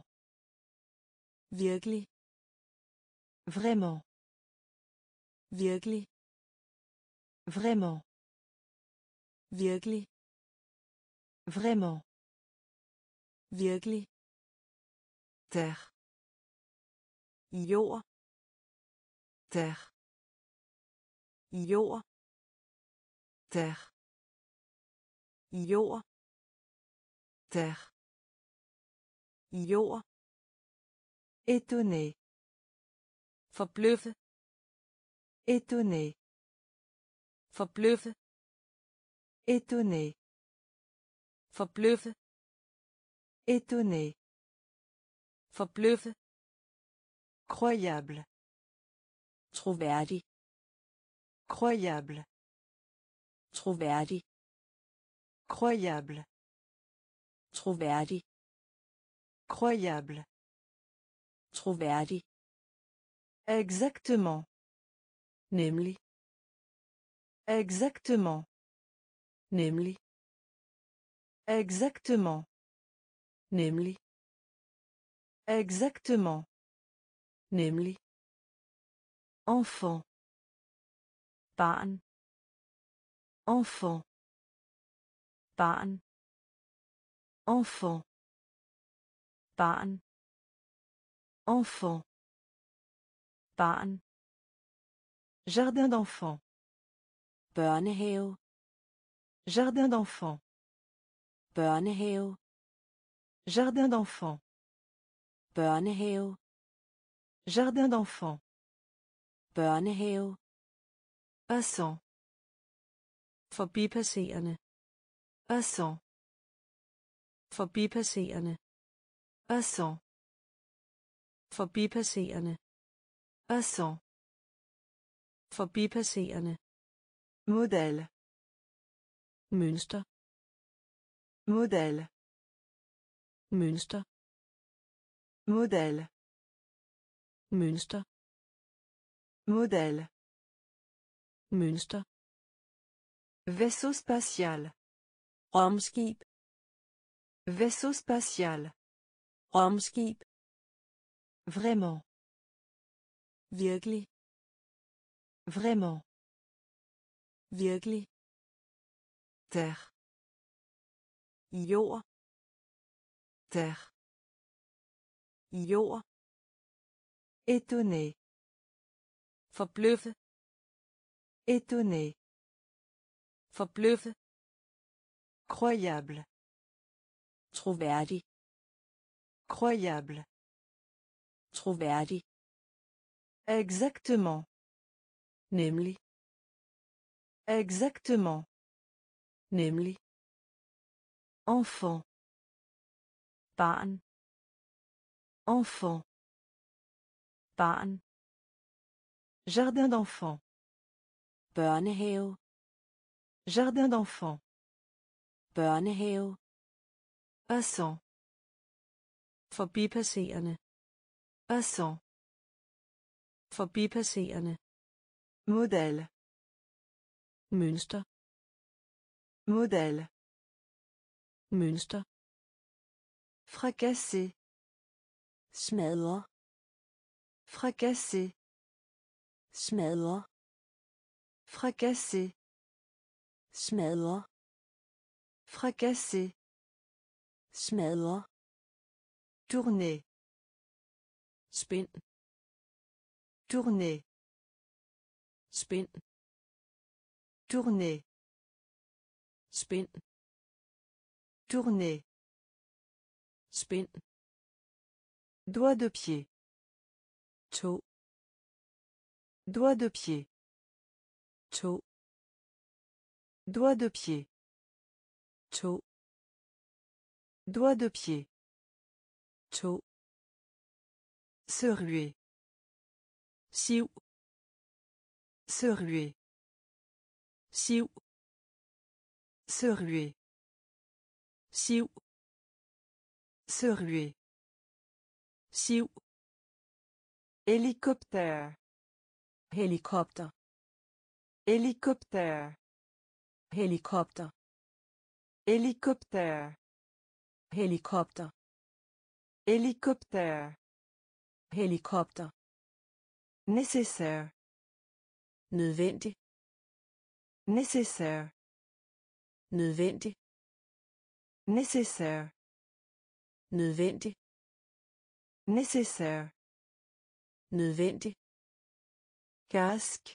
Virkelig. Vraiment. Virkelig. Vraiment. Virkelig. Vraiment. Virkelig. Terre. Jord. Terre. Jord. Terre. Jord. Terre. Jord. Étonné. Forbløffe. Étonné. Forbløffe. Étonné. Forbløffe. Étonné. Forbløffe. Croyable. Troværdig. Croyable. Troværdig. Croyable. Troværdig. Croyable. Troværdig. Exactement. Nemlig. Exactement. Nemlig. Exactement. Nemlig. Exactement. Nemlig. Enfant. Barn. Enfant. Barn. Enfant. Barn. Enfant. Barn. Jardin d'enfant. Børnehave. Jardin d'enfant. Børnehave. Jardin d'enfant. Børnehave. Jardin d'enfant. Børnehave. Passant. Forbipasserende. Passant. Forbipasserende. Passant. Forbipasserende. Passant. Forbipasserende. Modèle. Mønster. Modèle. Mønster. Modèle. Mønster. Modèle. Mønster. Vaisseau spatial. Rumskib. Vaisseau spatial. Rumskib. Vraiment. Virkelig. Vraiment. Virkelig. Terre. Jord. Terre. Jord. Étonné. Forbløffe. Étonné. Forbløffe. Croyable. Troværdig. Croyable. Troværdig. Exactement. Nemlig. Exactement. Nemlig. Enfant. Barn. Enfant. Barn. Jardin d'enfant. Børnehave. Jardin d'enfant. Børnehave. Passant. Forbipasserende. Passant. Forbipasserende. Modèle. Mønster. Modèle. Mønster. Fracasser. Smadre. Fracasser. Smadre. Fracasser. Smadre. Fracasser. Smadre. Tourner. Spind. Tourner. Spind. Tourner. Spind. Tourner. Spind. Doigt de pied. To. Doigt de pied. To. Doigt de pied. To. Doigt de pied. To. Se ruer. Siv. Se ruer. Siv. Se ruer. Siv. Se ruer. Siv. Hélicoptère. Helikopter. Hélicoptère. Helikopter. Hélicoptère. Helikopter. Hélicoptère. Helikopter. Nécessaire. Nødvendig. Nécessaire. Nødvendig. Nécessaire. Nødvendig. Nécessaire. Nødvendig. Casque.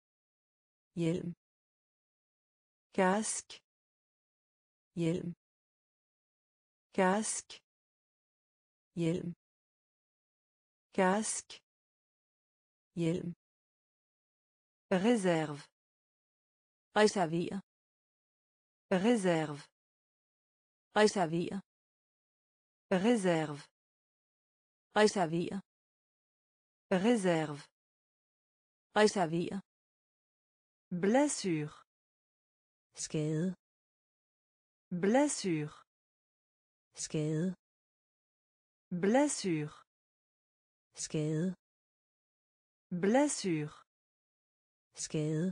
Hjelm. Casque. Hjelm. Casque. Hjelm. Casque. Hjelm. Réserve. Reservere. Réserve. Reservere. Réserve. Reservere. Réserve. Reservere. Blessure. Skade. Blessure. Skade. Blessure. Skade. Blessure. Skade.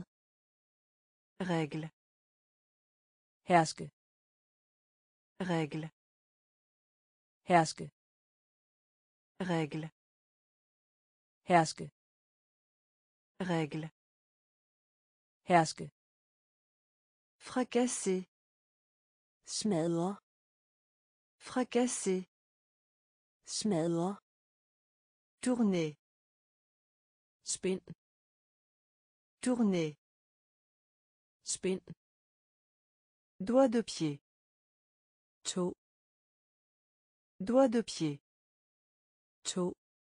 Règle. Herske. Règle. Herske. Règle. Herske. Règle. Herske. Fracasser. Smadre. Fracasser. Smadre. Tourner. Spind. Tourner. Spind. Doigt de pied. To. Doigt de pied. To.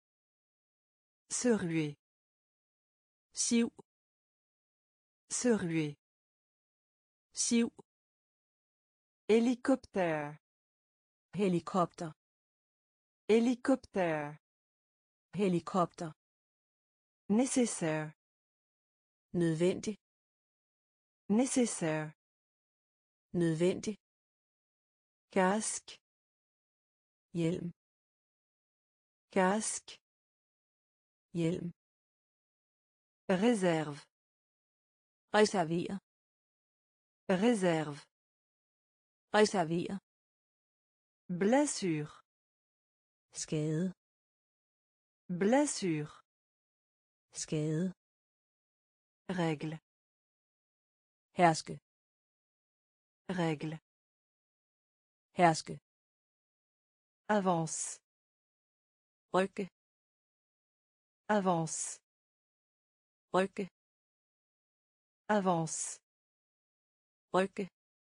Se ruer. Siv. Se ruer. Siv. Hélicoptère. Helikopter. Hélicoptère. Helikopter. Nécessaire. Nødvendig. Nécessaire. Nødvendig. Casque. Hjelm. Casque. Hjelm. Réserve. Reservere. Réserve. Reservere. Blessure. Skade. Blessure. Skade. Règle. Herske. Règle. Herske. Avance. Rykke. Avance. Rykke. Avance. Rykke.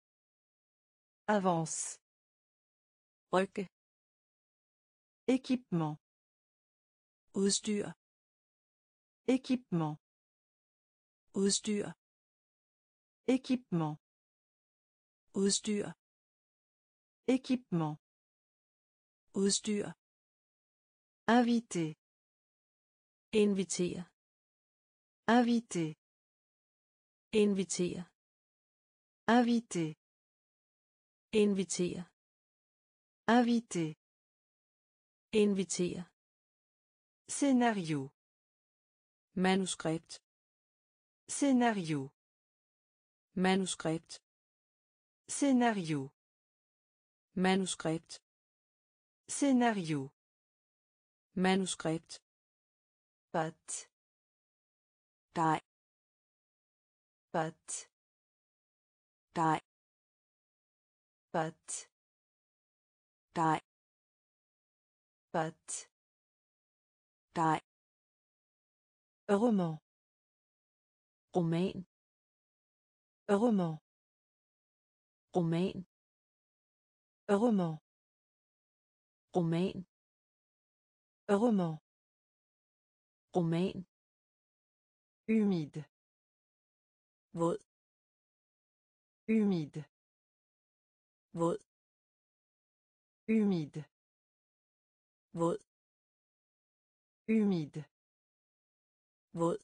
Avance. Rykke. Équipement. Udstyr. Équipement. Udstyr. Équipement. Udstyr. Équipement. Udstyr. Invité. Invitere. Invité. Invitere. Invité. Invitere. Invité. Invitere. Scénario. Manuskript. Scénario. Manuskript. Scénario. Manuskript. Scénario. Manuskript. Pâte. Dej. Pâte. Dej. Pâte. Dej. Pâte. Dej. Roman. Roman. Roman. Roman. Roman. Roman. Roman. Roman. Humide. Våd. Humide. Våd. Humide. Våd. Humide. Våd.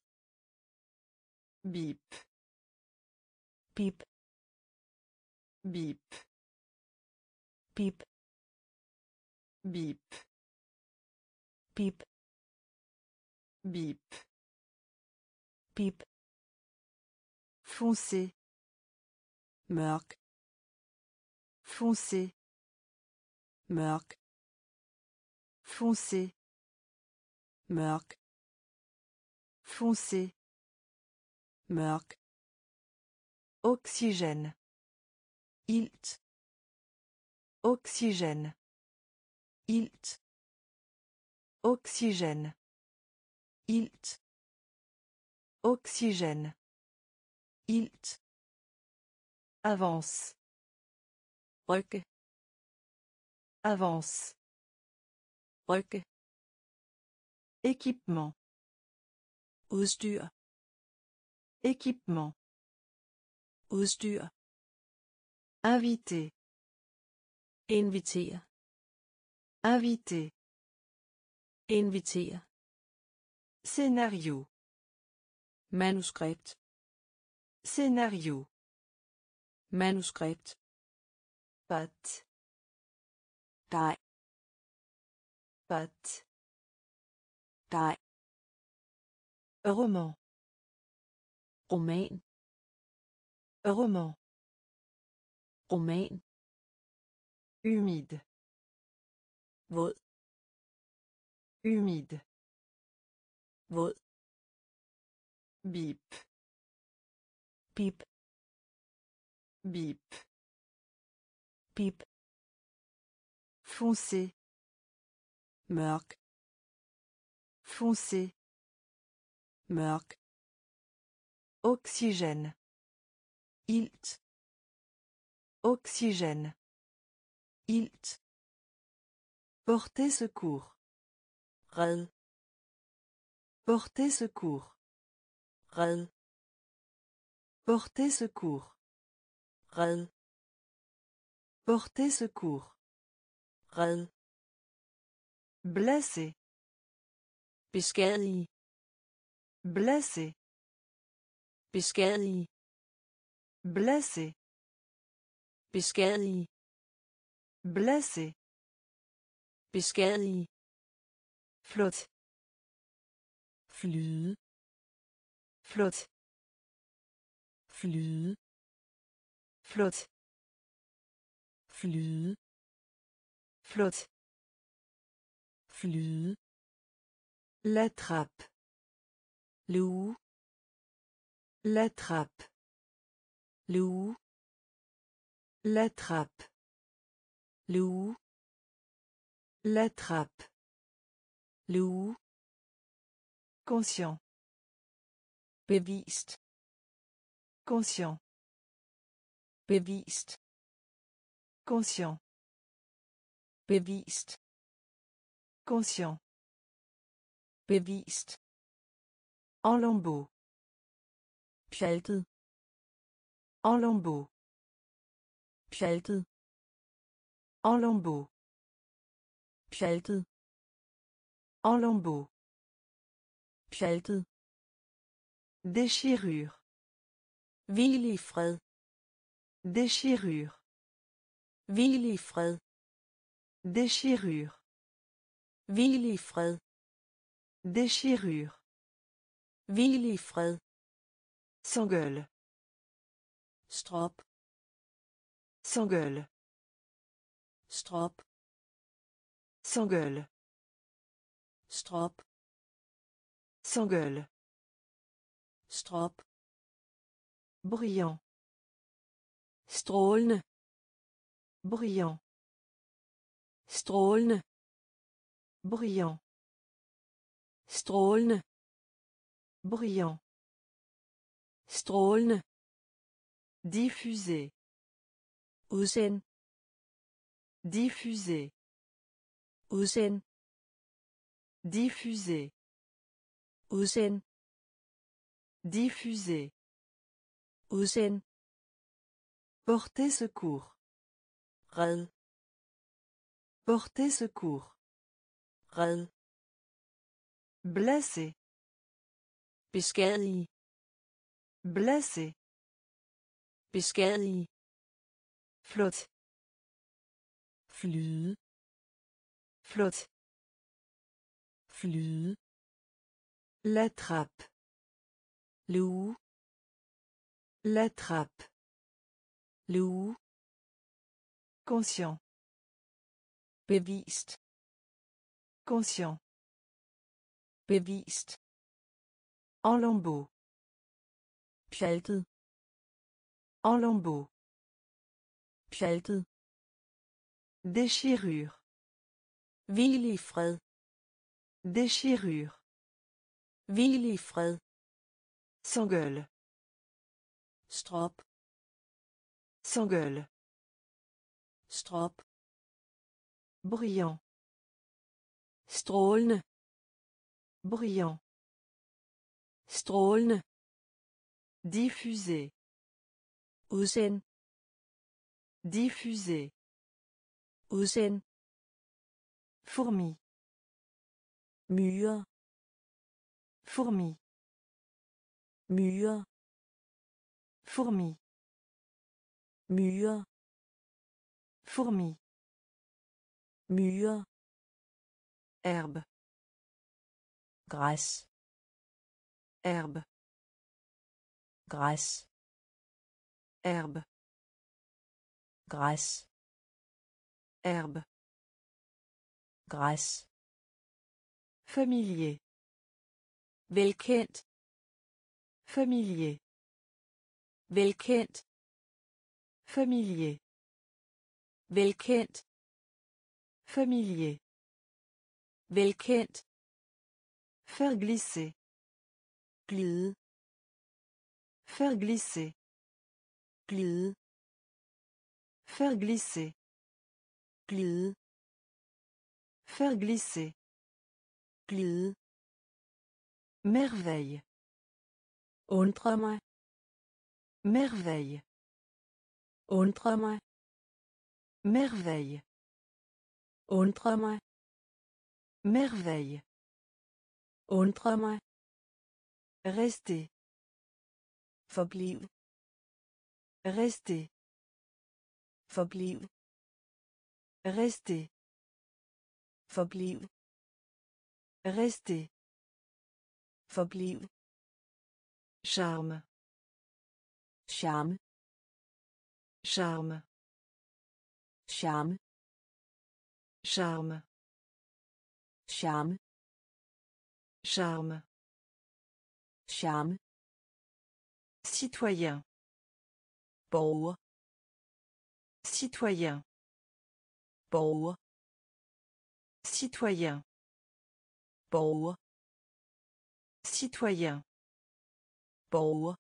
Bip. Bip. Bip. Bip. Bip. Bip. Bip. Bip. Foncé. Mørk. Foncé. Mørk. Foncé. Mørk. Foncé. Mørk. Oxygène. Ilt. Oxygène. Ilt. Oxygène. Ilt. Oxygène. Ilt. Avance. Rykke. Avance. Rykke. Équipement. Udstyr. Équipement. Udstyr. Invité. Invitere. Invité. Invitere. Scénario. Manuskript. Scénario. Manuskript. Pâte. Dej. Pâte. Dej. Roman. Roman. Roman. Roman. Humide. Våd. Humide. Våd. Bip. Bip. Bip. Bip. Foncé. Mørk. Foncé. Mørk. Oxygène. Ilt. Oxygène. Ilt. Porter secours. Red. Porter secours. Red. Porter secours. Red. Porter secours. Red. Blessé. Beskadige. Blessé. Beskadige. Blessé. Beskadige. Blessé. Beskadige. Flotte. Flyde. Flotte. Flyde. Flotte. Flyde. Flotte. Flyde. L'attrape. Luge. L'attrape. Luge. L'attrape. Luge. L'attrape. Luge. Conscient. Bevist. Conscient. Bevist. Conscient. Bevist. Conscient. Bevist. En lambeaux. Pjaltet. En lambeaux. Pjaltet. En lambeaux. Pjaltet. En lambeaux. Pjaltet. Déchirure. Hvil i fred. Déchirure. Hvil i fred. Déchirure. Hvil i fred. Déchirure. Hvil i fred. S'engueule. Strop. S'engueule. Strop. S'engueule. Strop. S'engueule. Strop. Bruyant. Strålende. Bruyant. Strålende. Bruyant. Strålende. Bruyant. Strålende. Diffuser. Udsend. Diffuser. Udsend. Diffuser. Udsend. Diffuser. Udsend. Porter secours. Red. Porter secours. Red. Blessé. Beskadige. Blessé. Beskadige. Flotte. Flyde. Flotte. Flyde. L'attrape. Luge. L'attrape. Luge. Conscient. Bevist. Conscient. Bevist. En lambeaux. Pjaltet. En lambeaux. Pjaltet. Déchirure. Hvil i fred. Déchirure. Hvil i fred. S'engueule. Strop. S'engueule. Strop. Bruyant. Strålende. Bruyant. Strålende. Diffuser. Udsend. Diffuser. Udsend. Fourmi. Myre. Fourmi. Myre. Fourmi. Myre. Fourmi. Myre. Herbe. Græs. Herbe. Græs. Herbe. Græs. Herbe. Græs. Familier. Velkendt. Familier. Velkendt. Familier. Velkendt. Familier. Velkendt. Faire glisser. Glide. Faire glisser. Glide. Faire glisser. Glide. Faire glisser. Glide. Merveille. Undre mig. Merveille. Undre mig. Merveille. Undre mig. Merveille. Undre mig. Rester. Forbliv. Rester. Forbliv. Rester. Forbliv. Rester. Forbliv. Charme. Charme. Charme. Charme. Charme. Charme. Charme. Charme. Citoyen. Borger. Citoyen. Borger. Citoyen. Borger. Citoyen. Borger.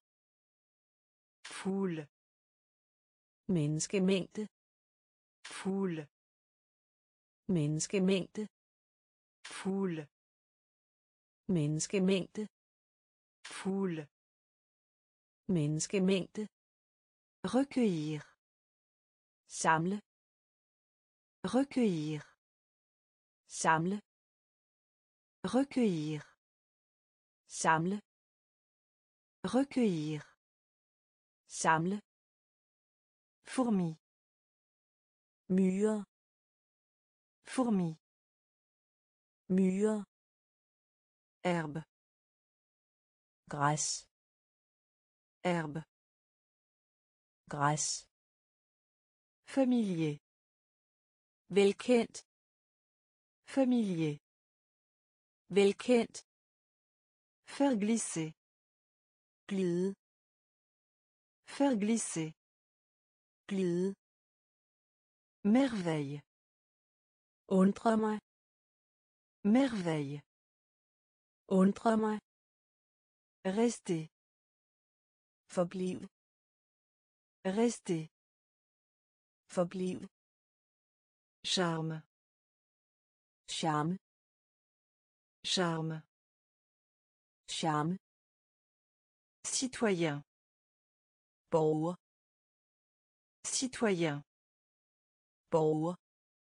Foule. Menneskemængde. Foule. Menneskemængde. Foule. Menneskemængde. Foule. Menneskemængde. Recueillir. Samle. Recueillir. Samle. Recueillir. Samle. Recueillir. Samle. Fourmi. Myre. Fourmi. Myre. Herbe. Græs. Herbe. Græs. Familier. Velkendt. Familier. Velkendt. Faire glisser. Glide. Faire glisser. Glide. Merveille. Undre mig. Merveille. Undre mig. Rester. Forbliv. Rester. Forbliv. Charme. Charme. Charme. Charme. Citoyen. Borger. Citoyen. Borger.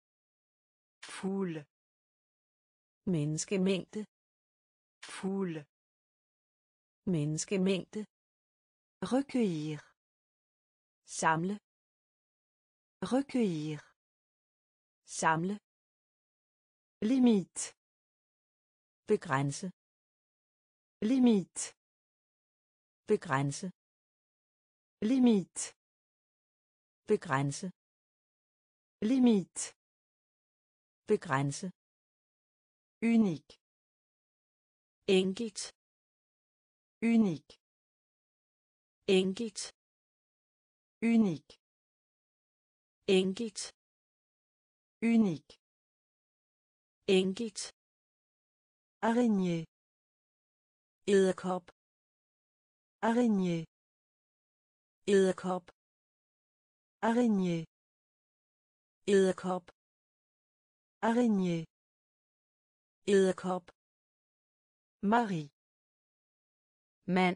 Foule. Menneskemængde. Foule. Menneskemængde. Recueillir. Samle. Recueillir. Samle. Limite. begrænse, Limite. begrænse, Limite. begrænse, Limite. begrænse, Unique. enkelt, Unique. enkelt, Unique. enkelt, Unique. enkelt, Araignée. edderkop, Araignée. edderkop, Araignée. edderkop, Araignée. edderkop, Mari. mand,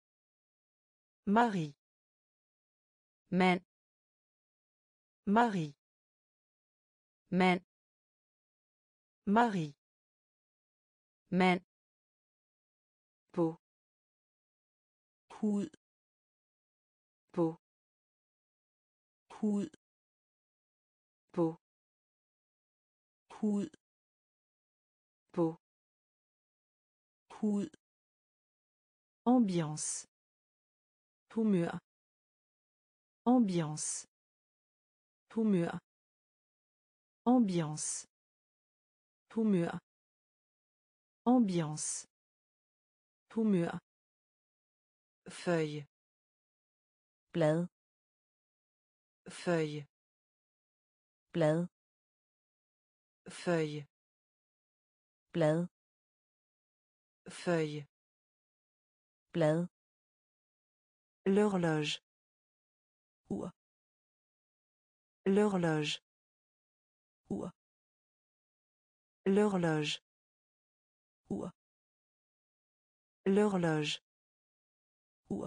Mari. mand, Mari. mand, Mari. mand, Peau. hud, Peau. hud, Peau. hud, Peau. hud, Ambiance. humør, Ambiance. humør, Ambiance. humør, Ambiance. humør, Feuille. blad, Feuille. blad, Feuille. blad, Feuille. blad, L'horloge. ur, L'horloge. ur, L'horloge. ur, L'horloge. ur,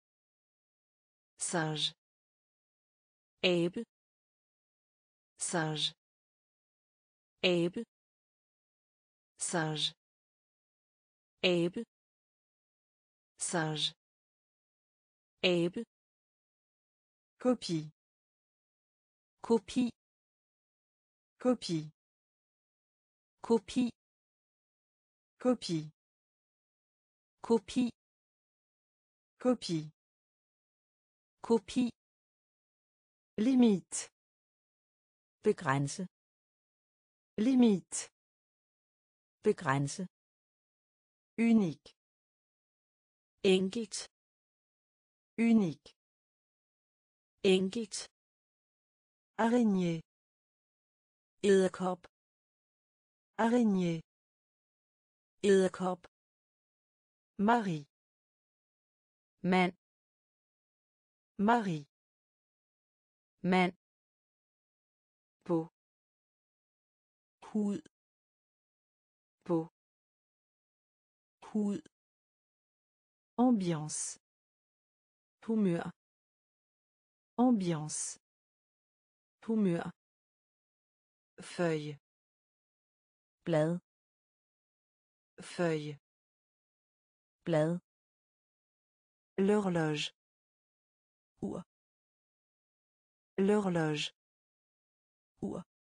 Singe. abe, Singe. abe, Singe. abe, Singe. abe, Copie. kopi, Copie. kopi, Copie. kopi, Copie. kopi, Limite. begrænse, Limite. begrænse, Unique. enkelt, Unique. enkelt, Araignée. edderkop, Araignée. edderkop, Mari. mand, Mari. mand, Peau. hud, Peau. hud, Ambiance. humør, Ambiance. humør, Feuille. blad, Feuille. blad, L'horloge. ur, L'horloge. ur,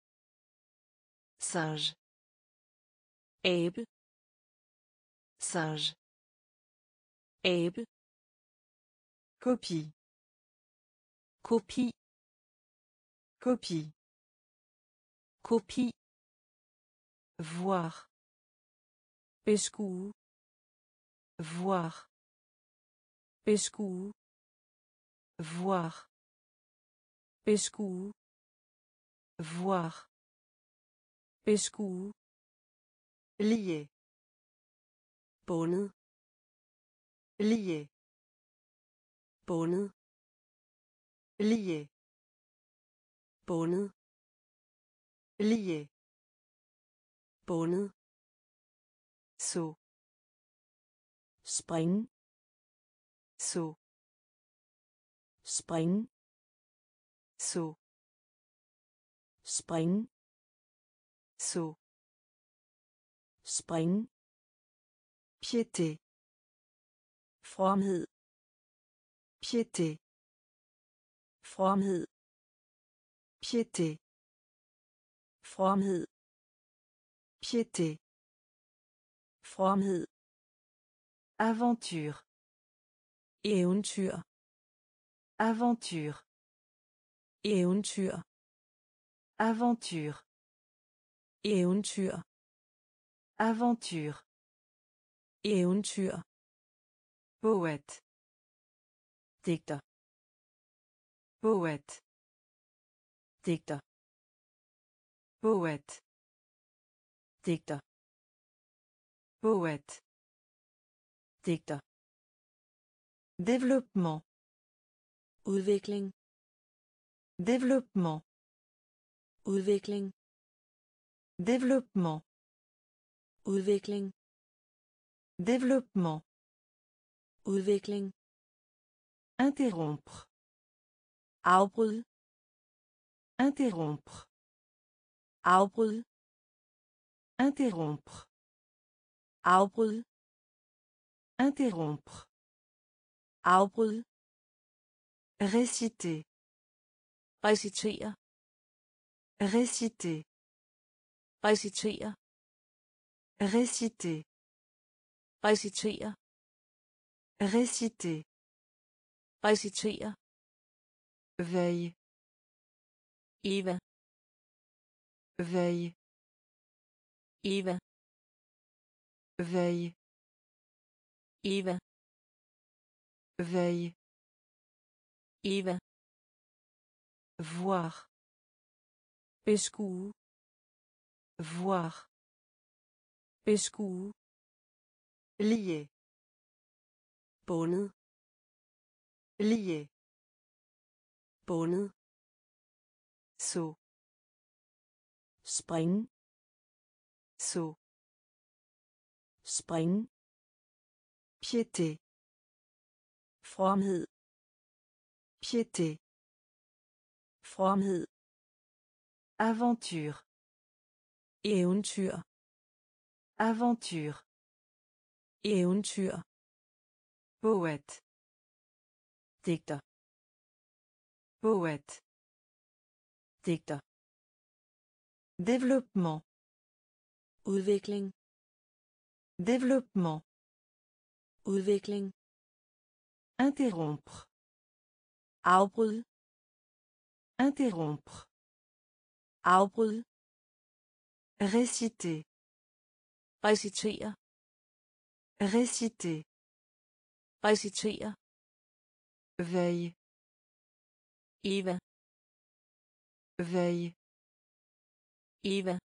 Singe. abe, Singe. abe, Copie. kopi, Copie. kopi, Voir. beskue, Voir. beskue, Voir. beskue, Voir. beskue, Lié. bundet, Lié. bundet, Lié. bundet, Lié. bundet, Saut. spring, Saut. spring, Saut. spring, Saut. spring, Piété. fromhed, Piété. fromhed, Piété. fromhed, Piété. Fromhed. Aventure. Eventyr. Aventure. Eventyr. Aventure. Eventyr. Aventure. Eventyr. Poète. Digter. Poète. Digter. Poète. Digter. Poète. Digter. Développement. Udvikling. Développement. Udvikling. Développement. Udvikling. Développement. Udvikling. Interrompre. Afbryd. Interrompre. Afbryd. Interrompre. Afbryd. Interrompre. Afbryd. Réciter. Recitere. Réciter. Recitere. Réciter. Recitere. Réciter. Recitere. Veille. Eva. Veille. Eva. Veille. Eva. Veille. Eva. Voir. Beskue. Voir. Beskue. Lier. Bundet. Lier. Bundet. Saut. Springe. Saut. Springe. Piété. Fromhed. Piété. Fromhed. Aventure. Eventyr. Aventure. Eventyr. Poète. Digter. Poète. Digter. Développement. Udvikling. Développement. Udvikling. Interrompre. Afbryd. Interrompre. Afbryd. Réciter. Recitere. Réciter. Recitere. Veille. Eva. Veille. Eva.